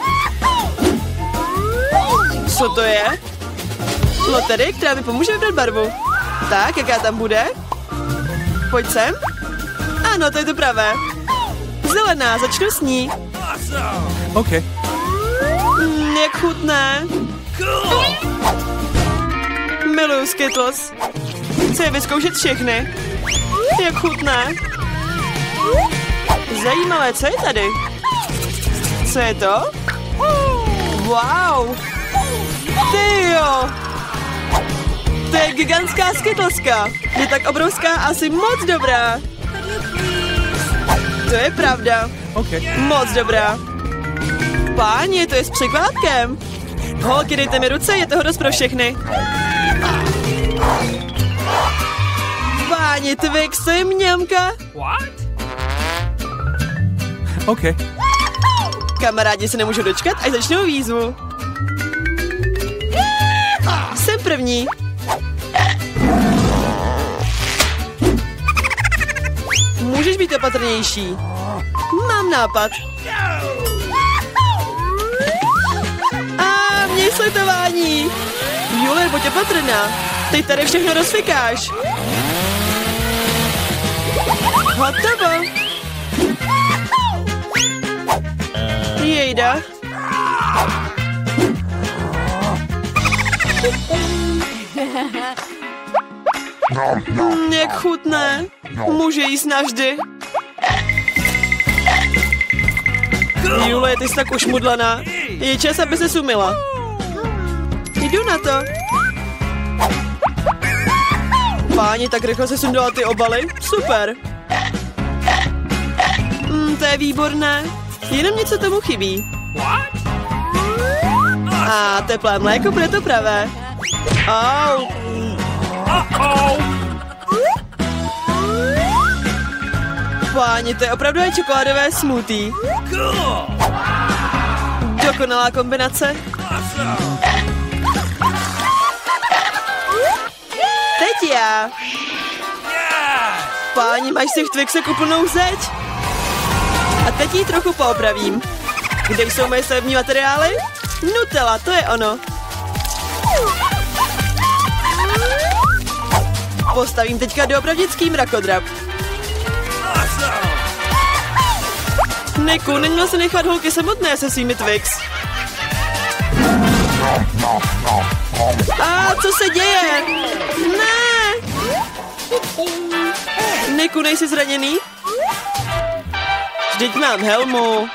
[SPEAKER 1] Co to je? Loterie, která mi pomůže vybrat barvu. Tak, jaká tam bude? Pojď sem. Ano, to je to pravé. Zelená, začnu s ní.
[SPEAKER 3] OK.
[SPEAKER 1] Mm, jak chutné. Miluju Skittles. Chci je vyzkoušet všechny. Jak chutné. Zajímavé, co je tady? Co je to? Wow. Ty jo. To je gigantská Skittleska. Je tak obrovská, asi moc dobrá. To je pravda.
[SPEAKER 3] OK.
[SPEAKER 1] Moc dobrá. Páni, to je s překvápkem. Holky, dejte mi ruce, je toho dost pro všechny. Páni, Twix, to je mňamka.
[SPEAKER 3] What? OK.
[SPEAKER 1] Kamarádi se nemůžu dočkat, až začnou výzvu. Jsem první. Můžeš být opatrnější. Mám nápad. A měj slitování. Jule, buď opatrná. Teď tady všechno rozfikáš. Hotovo. Jejda. Mm, jak chutné. Může jíst navždy. Jule, ty jsi tak ušmudlaná. Je čas, aby se umyla. Jdu na to. Páni, tak rychle se sundala ty obaly. Super. Mm, to je výborné. Jenom něco tomu chybí. A teplé mléko bude to pravé. Au. Páni, to je opravdu čokoládové smoothie. Dokonalá kombinace. Teď já. Páni, máš si v Twixek úplnou zeď. A teď ji trochu poopravím. Kde jsou moje stavební materiály? Nutella, to je ono. Postavím teďka doopravdický mrakodrap. Niku, neměl se nechat holky samotné se svými Twix. A co se děje? Ne! Niku, nejsi zraněný? Vždyť mám helmu.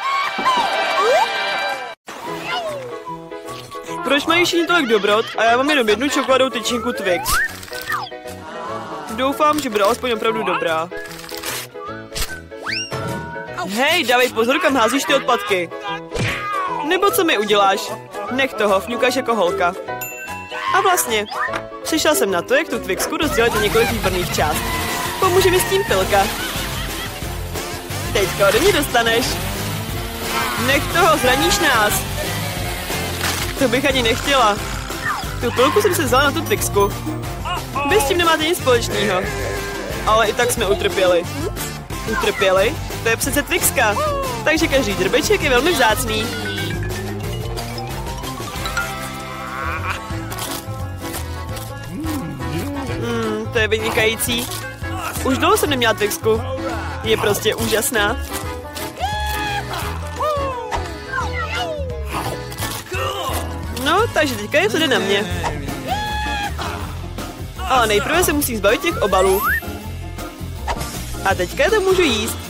[SPEAKER 1] Proč mají všichni tolik dobrot a já mám jenom jednu čokoládovou tyčinku Twix? Doufám, že bude alespoň opravdu dobrá. Hej, dávej pozor, kam házíš ty odpadky. Nebo co mi uděláš? Nech toho, fňukáš jako holka. A vlastně, přišel jsem na to, jak tu Twixku rozdělit do několik výborných část. Pomůže mi s tím pilka. Teďka ode mě dostaneš. Nech toho, zraníš nás. To bych ani nechtěla. Tu pilku jsem si vzala na tu Twixku. Vy s tím nemáte nic společného. Ale i tak jsme utrpěli. Utrpěli? To je přece Twixka. Takže každý drbeček je velmi vzácný. Hmm, to je vynikající. Už dlouho jsem neměla Twixku. Je prostě úžasná. No, takže teďka je to jde na mě. Ale nejprve se musím zbavit těch obalů. A teďka to můžu jíst.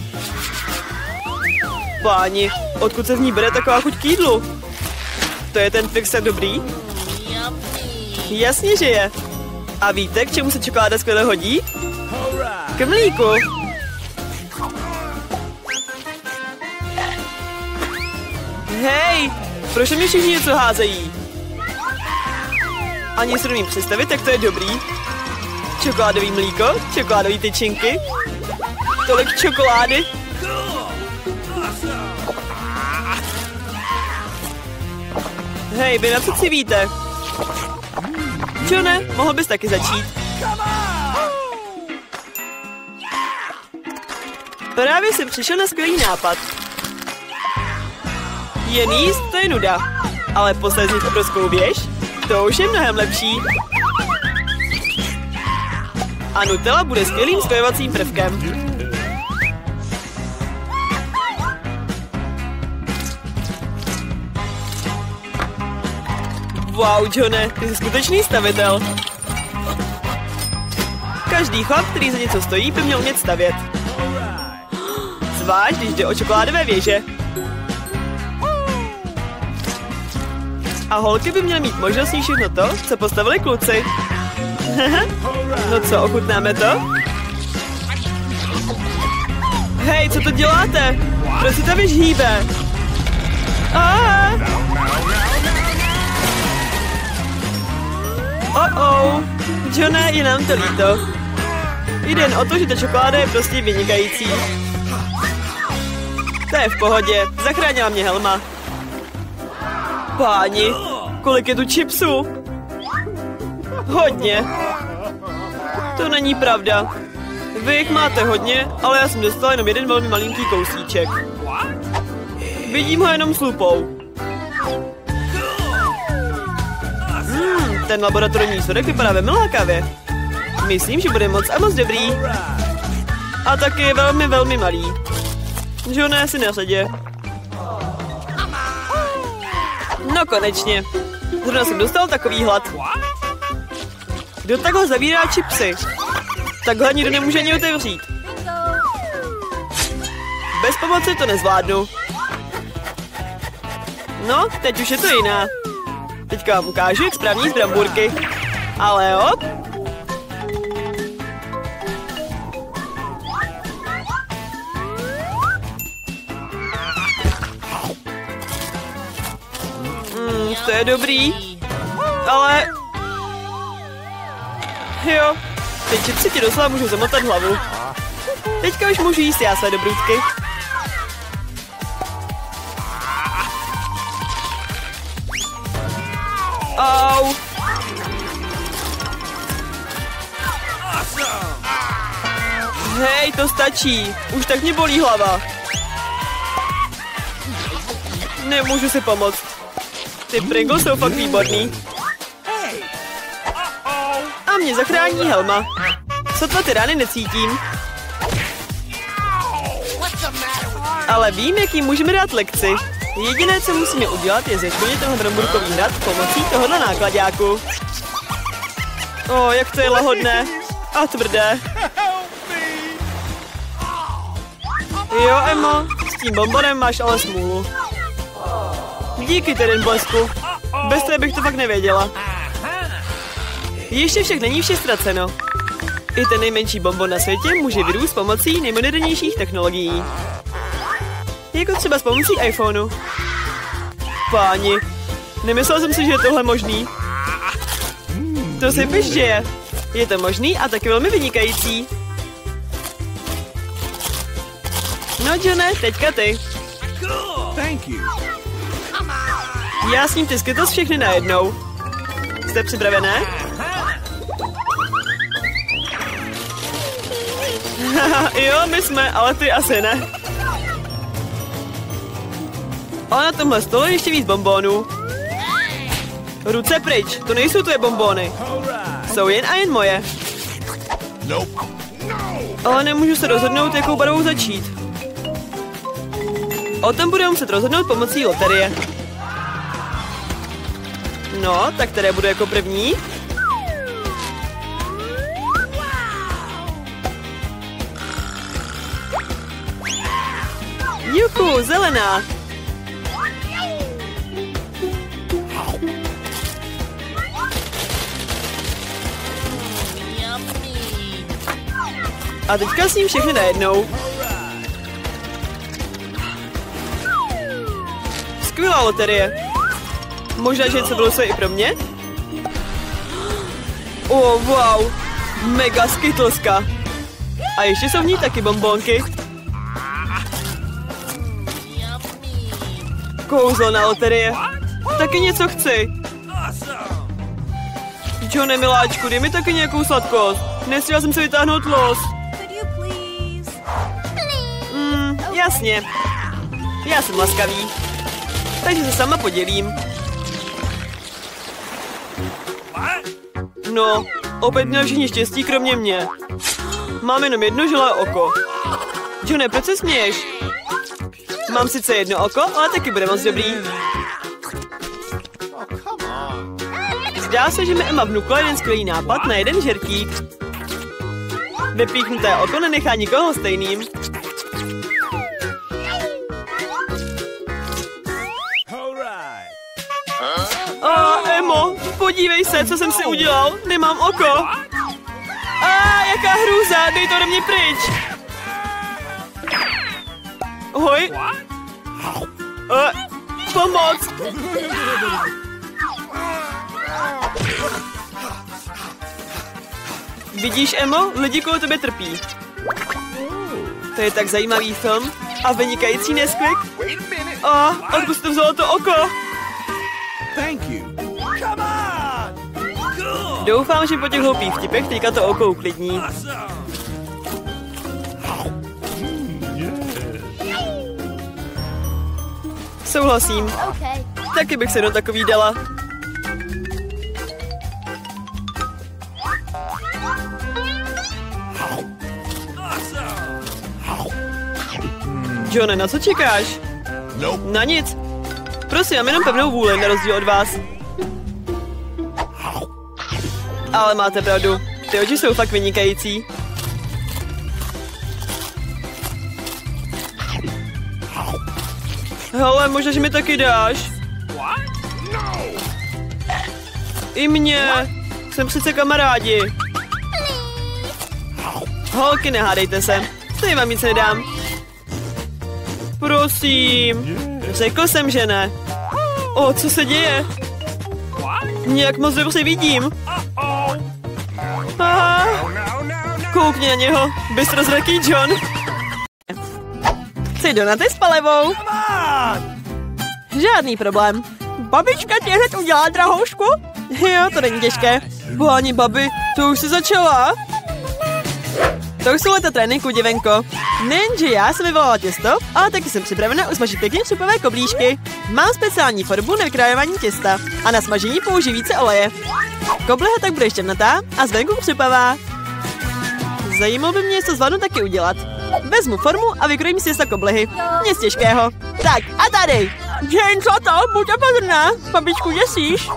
[SPEAKER 1] Páni, odkud se v ní bere taková chuť k jídlu? To je ten Twix tak dobrý? Jasně, že je. A víte, k čemu se čokoláda skvěle hodí? K mlíku. Hej, proč mi všichni něco házejí? Ani se do ní představit, tak to je dobrý. Čokoládový mlíko, čokoládový tyčinky. Tolik čokolády. Hej, vy na co si víte? Johne, mohl bys taky začít. Právě jsem přišel na skvělý nápad. Jen jíst, to je nuda. Ale poslezit obrovskou věž, to už je mnohem lepší. A Nutella bude skvělým spojovacím prvkem. Wow, Johne, ty jsi skutečný stavitel. Každý chlap, který za něco stojí, by měl umět stavět. Zvlášť, když jde o čokoládové věže. A holky by měly mít možnost snížit všechno to, co postavili kluci. No co, ochutnáme to? Hej, co to děláte? Proč si ta věž hýbe? Aha. Oh oh, Johne, je nám to líto. Jde jen o to, že ta čokoláda je prostě vynikající. To je v pohodě, zachránila mě Helma. Páni, kolik je tu chipsů? Hodně. To není pravda. Vy jich máte hodně, ale já jsem dostala jenom jeden velmi malinký kousíček. Vidím ho jenom s lupou. Hmm, ten laboratorní sodek vypadá velmi lákavě. Myslím, že bude moc a moc dobrý. A taky je velmi, velmi malý. Že ne, si nesadě. No konečně. Zrovna jsem dostal takový hlad. Kdo takhle zavírá chipsy? Takhle nikdo nemůže ani otevřít. Bez pomoci to nezvládnu. No, teď už je to jiná. Teďka vám ukážu, jak správně jíst bramburky. Ale hop. Mm, to je dobrý. Ale... Jo, ty čipsy ti doslova můžu zamotat hlavu. Teďka už můžu jíst já své dobrůdky. Au. Hej, to stačí. Už tak mě bolí hlava. Nemůžu si pomoct. Ty Pringles jsou fakt výborný. A mě zachrání Helma. Sotva ty rány necítím. Ale vím, jaký můžeme dát lekci. Jediné, co musíme udělat, je zeškodit tenhle bramburkový hrad pomocí tohohle nákladáku. O, jak to je lahodné. A tvrdé. Jo, Emo, s tím bombonem máš ale smůlu. Díky, Terén Blesku. Bez toho bych to fakt nevěděla. Ještě však není vše ztraceno. I ten nejmenší bonbon na světě může vyrůst pomocí nejmodernějších technologií. Jako třeba s pomocí iPhoneu. Páni, nemyslel jsem si, že je tohle možný. To si piš, že je. Je to možný a taky velmi vynikající. No, Johne, teďka ty. Já s ním ty Skittles všechny najednou. Jste připravené? Jo, my jsme, ale ty asi ne. Ale na tomhle stole ještě víc bonbónů. Ruce pryč, to nejsou tvoje bonbóny. Jsou jen a jen moje. Ale nemůžu se rozhodnout, jakou barvou začít. O tom budeme muset rozhodnout pomocí loterie. No, tak které bude jako první? Juchu, zelená. A teďka s ním všechny najednou. Skvělá loterie. Možná, že něco bylo i pro mě? Oh, wow. Mega Skittleska. A ještě jsou v ní taky bonbonky. Kouzelná loterie. Taky něco chci. Johne, miláčku, dej mi taky nějakou sladkost. Nestihla jsem se vytáhnout los. Mm, jasně. Já jsem laskavý. Takže se sama podělím. No, opět měl všichni štěstí, kromě mě. Mám jenom jedno žilé oko. Johne, proč se směješ? Mám sice jedno oko, ale taky bude moc dobrý. Zdá se, že mi Emma vnukla jeden skvělý nápad na jeden žertík. Vypíchnuté oko nenechá nikoho stejným. A Emo, podívej se, co jsem si udělal. Nemám oko. A jaká hrůza, dej to ode mě pryč. Ahoj. A, pomoc. Vidíš, Emo, lidi kolem tebe trpí. To je tak zajímavý film. A vynikající Nesquik. A odkud jste vzala to oko?
[SPEAKER 3] Thank you. Come on! Cool.
[SPEAKER 1] Doufám, že po těch hloupých vtipech teďka to oko uklidní.
[SPEAKER 3] Awesome.
[SPEAKER 1] Souhlasím.
[SPEAKER 2] Okay.
[SPEAKER 1] Taky bych se do takový dala. Johne, na co čekáš?
[SPEAKER 3] Nope.
[SPEAKER 1] Na nic. Prosím, mám jenom pevnou vůli, na rozdíl od vás. Ale máte pravdu. Ty oči jsou fakt vynikající. Hele, možná, že mi taky dáš. I mě. Jsem přece kamarádi. Holky, nehádejte se. Stejně vám nic nedám. Prosím. Řekl jsem, že ne. O, co se děje? Nějak moc dobře vidím. Aha. Koukni na něho. Bystrozraký John. Chci donaty s palivou. Žádný problém. Babička ti hned udělá drahoušku? Jo, to není těžké. Páni babi, to už se začala. To už jsou leta tréninku, děvenko. Nejenže já jsem vyvolala těsto, ale taky jsem připravena usmažit pěkně supové koblížky. Mám speciální formu na vykrájování těsta a na smažení použiji více oleje. Kobliha tak bude šťavnatá a zvenku křupavá. Zajímalo by mě, jestli zvládnu taky udělat. Vezmu formu a vykrojím si těsta koblihy. Nic těžkého. Tak a tady. Jane, co to? Buď opatrná. Babičku děsíš.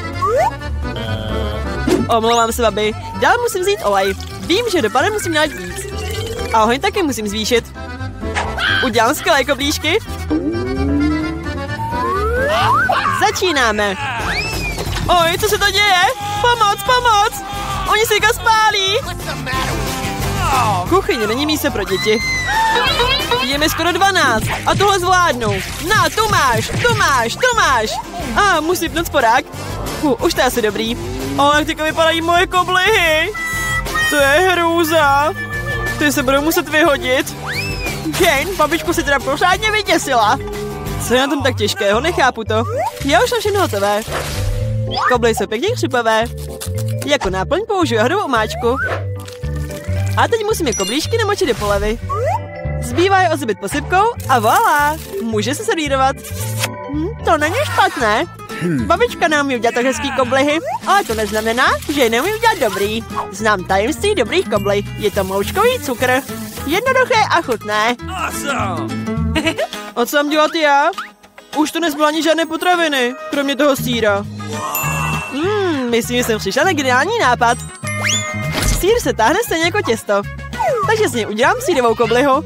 [SPEAKER 1] Omlouvám se, babi. Dál musím vzít olej. Vím, že dopadem musím dát víc. A oheň taky musím zvýšit. Udělám skvělé koblížky. Začínáme. Oj, co se to děje? Pomoc, pomoc! Oni si spálí. Kuchyně není místo pro děti. Je mi skoro dvanáct a tohle zvládnu. Na, tu máš, tu máš, tu máš. A, musím pnout sporák. Uh, už to je asi dobrý. Ale jak teďka vypadají moje koblihy. To je hrůza. Ty se budou muset vyhodit. Jane, babičku si teda pořádně vyděsila. Co je na tom tak těžkého? Nechápu to. Já už mám všechno hotové. Koblihy jsou pěkně křipavé. Jako náplň použiju jahodovou omáčku. A teď musíme koblížky namočit do polevy. Zbývá je ozubit posypkou a voilà, může se servírovat. Hm, to není špatné. Babička nám umí udělat tak hezký koblihy, ale to neznamená, že je neumí udělat dobrý. Znám tajemství dobrých koblih. Je to moučkový cukr. Jednoduché a chutné.
[SPEAKER 3] Awesome.
[SPEAKER 1] A co mám dělat já? Už to nezbylo ani žádné potraviny, kromě toho sýra. Hmm, myslím, že jsem přišla na geniální nápad. Sýr se táhne stejně jako těsto. Takže z něj udělám sýrovou koblihu.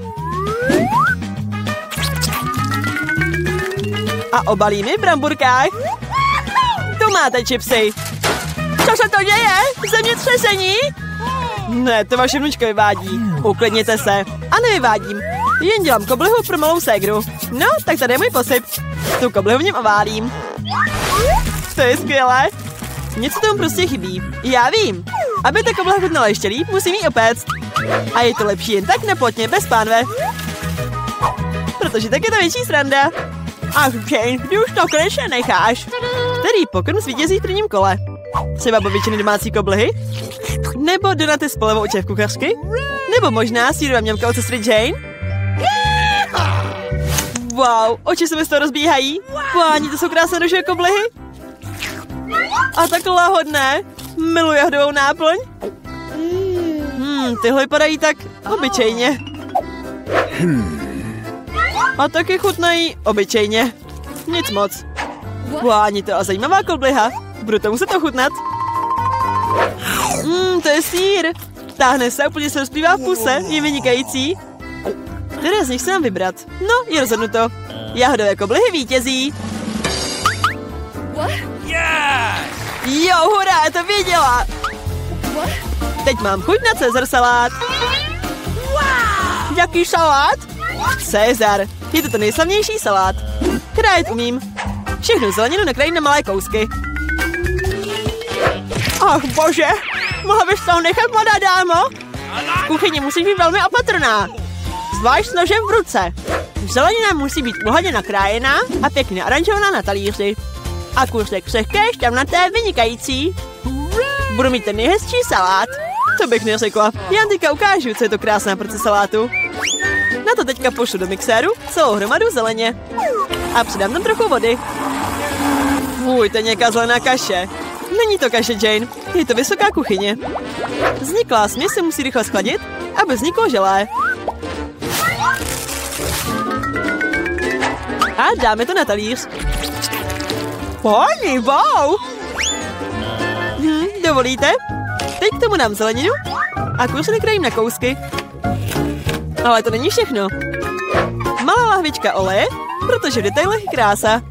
[SPEAKER 1] A obalím ji v bramburkách. Tu máte čipsy. Co se to děje? Zemětřesení? Ne, to vaše vnučka vyvádí. Uklidněte se. A nevyvádím. Jen dělám koblihu pro malou ségru. No, tak tady je můj posyp. Tu koblihu v něm oválím. To je skvělé. Něco tomu prostě chybí. Já vím. Aby ta kobliha chutnala ještě líp, musím ji opéct. A je to lepší jen tak na plotně, bez pánve. Protože tak je to větší sranda. Ach, Jane, kdy už to konečně necháš? Který pokrm zvítězí v prvním kole? Třeba babičiny domácí koblihy? Nebo donaty s polevou očev kuchařky? Nebo možná sýrová mňamka od sestry Jane? Wow, oči se mi z toho rozbíhají. Páni, to jsou krásné růžové koblihy. A tak lahodné. Miluji jahodovou náplň. Hmm, tyhle vypadají tak obyčejně. A taky chutnají obyčejně. Nic moc. Páni, to je zajímavá kobliha. Budu to muset ochutnat. Mmm, to je sýr. Táhne se, úplně se rozplývá v puse. Je vynikající. Které z nich se nám vybrat? No, je rozhodnuto. Jahodové koblihy vítězí.
[SPEAKER 3] Yes!
[SPEAKER 1] Jo, hurá, já to věděla. Teď mám chuť na Cezar salát. Jaký salát? Cezar. Je to ten nejslavnější salát. Krájet umím. Všechnu zeleninu nakrájím na malé kousky. Ach bože, mohla bys toho nechat, mladá dámo? V kuchyni musíš být velmi opatrná. Zvlášť s nožem v ruce. Zelenina musí být pohodně nakrájená a pěkně aranžovaná na talíři. A kousek křehké, šťavnaté, vynikající. Budu mít ten nejhezčí salát. To bych neřekla. Já teďka ukážu, co je to krásná porce salátu. Na to teďka pošlu do mixéru celou hromadu zeleně. A přidám tam trochu vody. Uj, to je nějaká zelená kaše. Není to kaše, Jane. Je to vysoká kuchyně. Vzniklá směs se musí rychle schladit, aby vzniklo želé. A dáme to na talíř. Pani, wow! Hm, dovolíte? Teď k tomu dám zeleninu a kus nekrajím na kousky. Ale to není všechno. Malá lahvička oleje, protože v detailech je krása.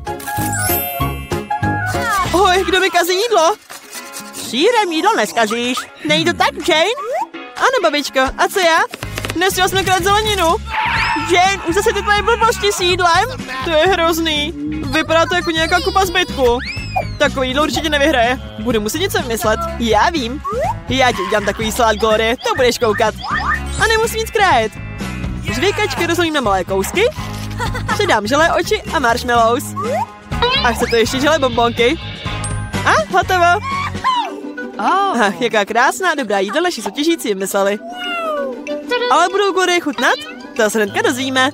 [SPEAKER 1] Oj, kdo mi kazí jídlo? Sýrem jídlo neskazíš. Není to tak, Jane? Ano, babičko. A co já? Nestěl jsem krát zeleninu. Jane, už zase ty tvoje blbosti s jídlem? To je hrozný. Vypadá to jako nějaká kupa zbytku. Takový jídlo určitě nevyhraje. Budu muset něco vymyslet. Já vím. Já ti udělám takový salát, Glory. To budeš koukat. A nemusím nic krájet. Žvěkačky rozhodím na malé kousky. Přidám želé oči a marshmallows. A chce to ještě želé bonbonky. A hotovo. Ach, jaká krásná dobrá jídla naši soutěžící vymysleli. Ale budou Glory chutnat? To se hnedka dozvíme.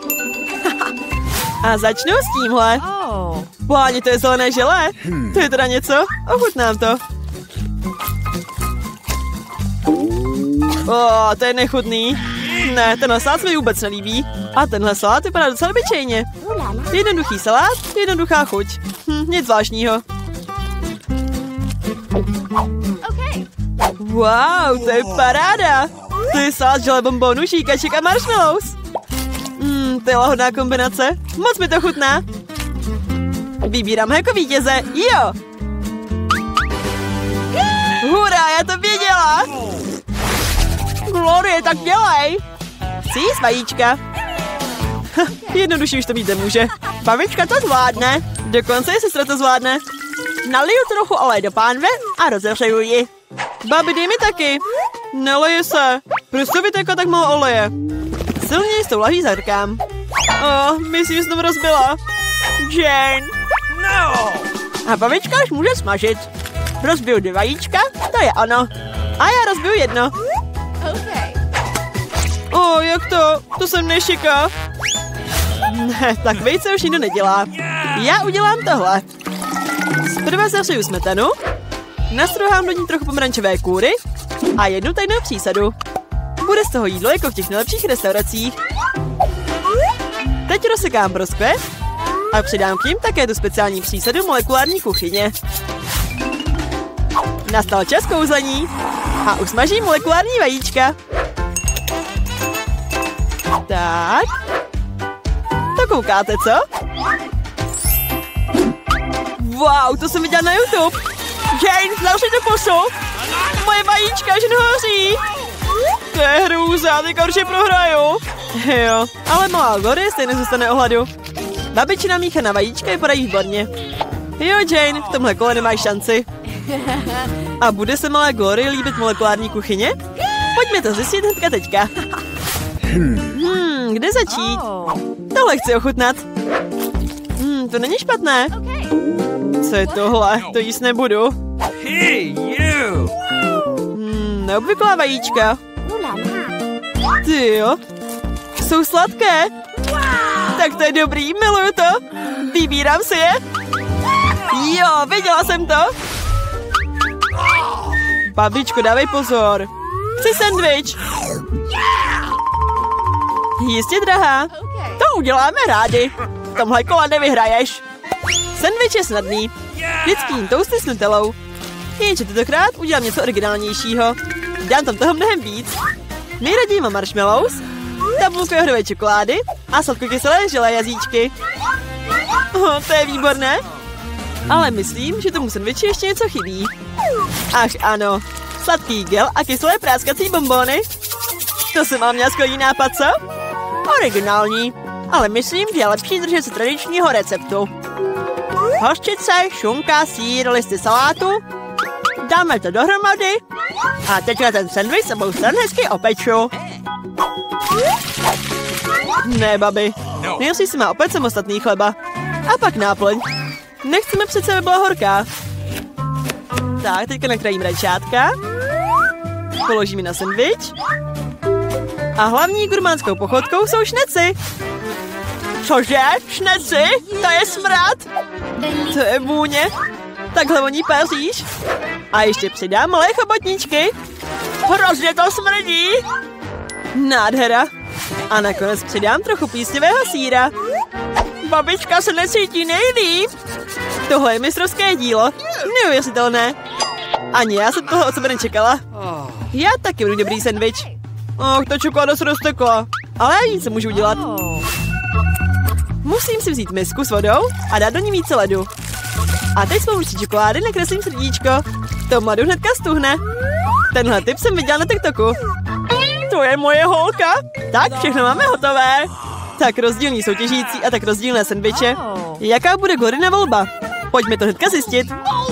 [SPEAKER 1] A začnu s tímhle. Páni, to je zelené želé. To je teda něco? Ochutnám to. O, to je nechutný. Ne, tenhle salát se mi vůbec nelíbí. A tenhle salát vypadá docela obyčejně. Jednoduchý salát, jednoduchá chuť. Hm, nic zvláštního. Wow, to je paráda. To je salát želé bonbonů, šíkaček a marshmallows. Hm, to je lahodná kombinace. Moc mi to chutná. Vybírám ho jako vítěze. Jo. Hurá, já to věděla. Glory, tak dělej. Chci jíst vajíčka. Jednoduše už to mít nemůže. Babička to zvládne. Dokonce i sestra to zvládne. Naliju trochu olej do pánve a rozehřeju ji. Babi, dej mi taky. Neleje se. Proč to vytéká tak málo oleje? Silněji s tou lahví zadrkám. Oh, myslím, že jsem to rozbila. Jane.
[SPEAKER 3] No!
[SPEAKER 1] A babička už může smažit. Rozbiju dvě vajíčka, to je ano. A já rozbiju jedno. O, oh, jak to? To jsem nešiká. Ne, tak vejce už nikdo nedělá. Já udělám tohle. Zprva zahřeju smetanu, nastrouhám do ní trochu pomerančové kůry a jednu tajnou přísadu. Bude z toho jídlo jako v těch nejlepších restauracích. Teď rozsekám broskve a přidám k ním také tu speciální přísadu molekulární kuchyně. Nastal čas kouzlení a usmažím molekulární vajíčka. Tak. To koukáte, co? Wow, to jsem viděla na YouTube. Jane, další do pusu. Moje vajíčka už hoří. To je hrůza, teďka určitě prohraju. Jo, ale malá Glory stejně zůstane ohladu. Babičina míchaná vajíčka vypadají výborně. Jo, Jane, v tomhle kole nemáš šanci. A bude se malé Glory líbit molekulární kuchyně? Pojďme to zjistit hnedka teďka. Hmm, kde začít? Tohle chci ochutnat. Hmm, to není špatné. Co je tohle? To jíst nebudu.
[SPEAKER 3] Hey, you!
[SPEAKER 1] Hmm, neobvyklá vajíčka. Ty jo. Jsou sladké. Tak to je dobrý, miluju to. Vybírám si je. Jo, viděla jsem to. Babičko, dávej pozor. Chci sendvič. Jistě, drahá. To uděláme rádi. V tomhle kole nevyhraješ. Sendvič je snadný. Vždycky jim toasty s nutellou. Jenže tentokrát udělám něco originálnějšího. Dám tam toho mnohem víc. Nejraději mám marshmallows, tabulku jahodové čokolády a sladkokyselé želé jazyčky. Oh, to je výborné. Ale myslím, že tomu sendviči ještě něco chybí. Ach ano, sladký gel a kyselé práskací bonbony. To jsem mám měla skvělý nápad, co? Originální, ale myslím, že je lepší držet se tradičního receptu. Hořčice, šunka, sýr, listy salátu. Dáme to dohromady. A teďka ten sendvič s obou stran hezky opeču. Ne, babi, Nejlepší si má opět samostatný chleba. A pak náplň. Nechceme přece, aby byla horká. Tak, teďka nakrájím rajčátka. Položíme na sendvič. A hlavní gurmánskou pochodkou jsou šneci. Cože? Šneci? To je smrad? To je vůně. Takhle voní paříž. A ještě přidám malé chobotničky. Hrozně to smrdí. Nádhera. A nakonec přidám trochu plísňového sýra. Babička se necítí nejlíp. Tohle je mistrovské dílo. Neuvěřitelné. Ani já jsem toho od sebe nečekala. Já taky budu dobrý sendvič. Och, ta čokoláda se roztekla. Ale nic se můžu udělat. Musím si vzít misku s vodou a dát do ní více ledu. A teď s pomocí čokolády nakreslím srdíčko. To mladu hnedka stuhne. Tenhle tip jsem viděla na TikToku. To je moje holka. Tak, všechno máme hotové. Tak rozdílní soutěžící a tak rozdílné sendviče. Jaká bude Glorina volba? Pojďme to hnedka zjistit.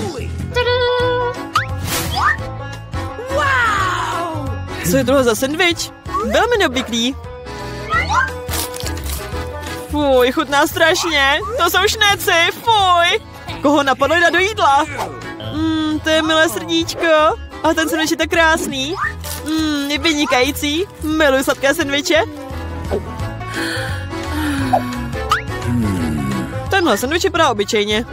[SPEAKER 1] Co je tohle za sendvič? Velmi neobvyklý. Fuj, chutná strašně. To jsou šneci, fuj. Koho napadlo jít do jídla? Mmm, to je milé srdíčko. A ten sendvič je tak krásný. Mmm, je vynikající. Miluji sladké sendviče. Tenhle sendvič vypadá obyčejně.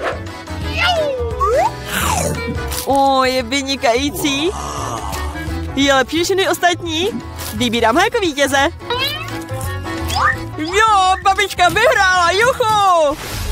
[SPEAKER 1] O, je vynikající. Je lepší než jiný ostatní. Vybírám ho jako vítěze. Jo, babička vyhrála, juchu!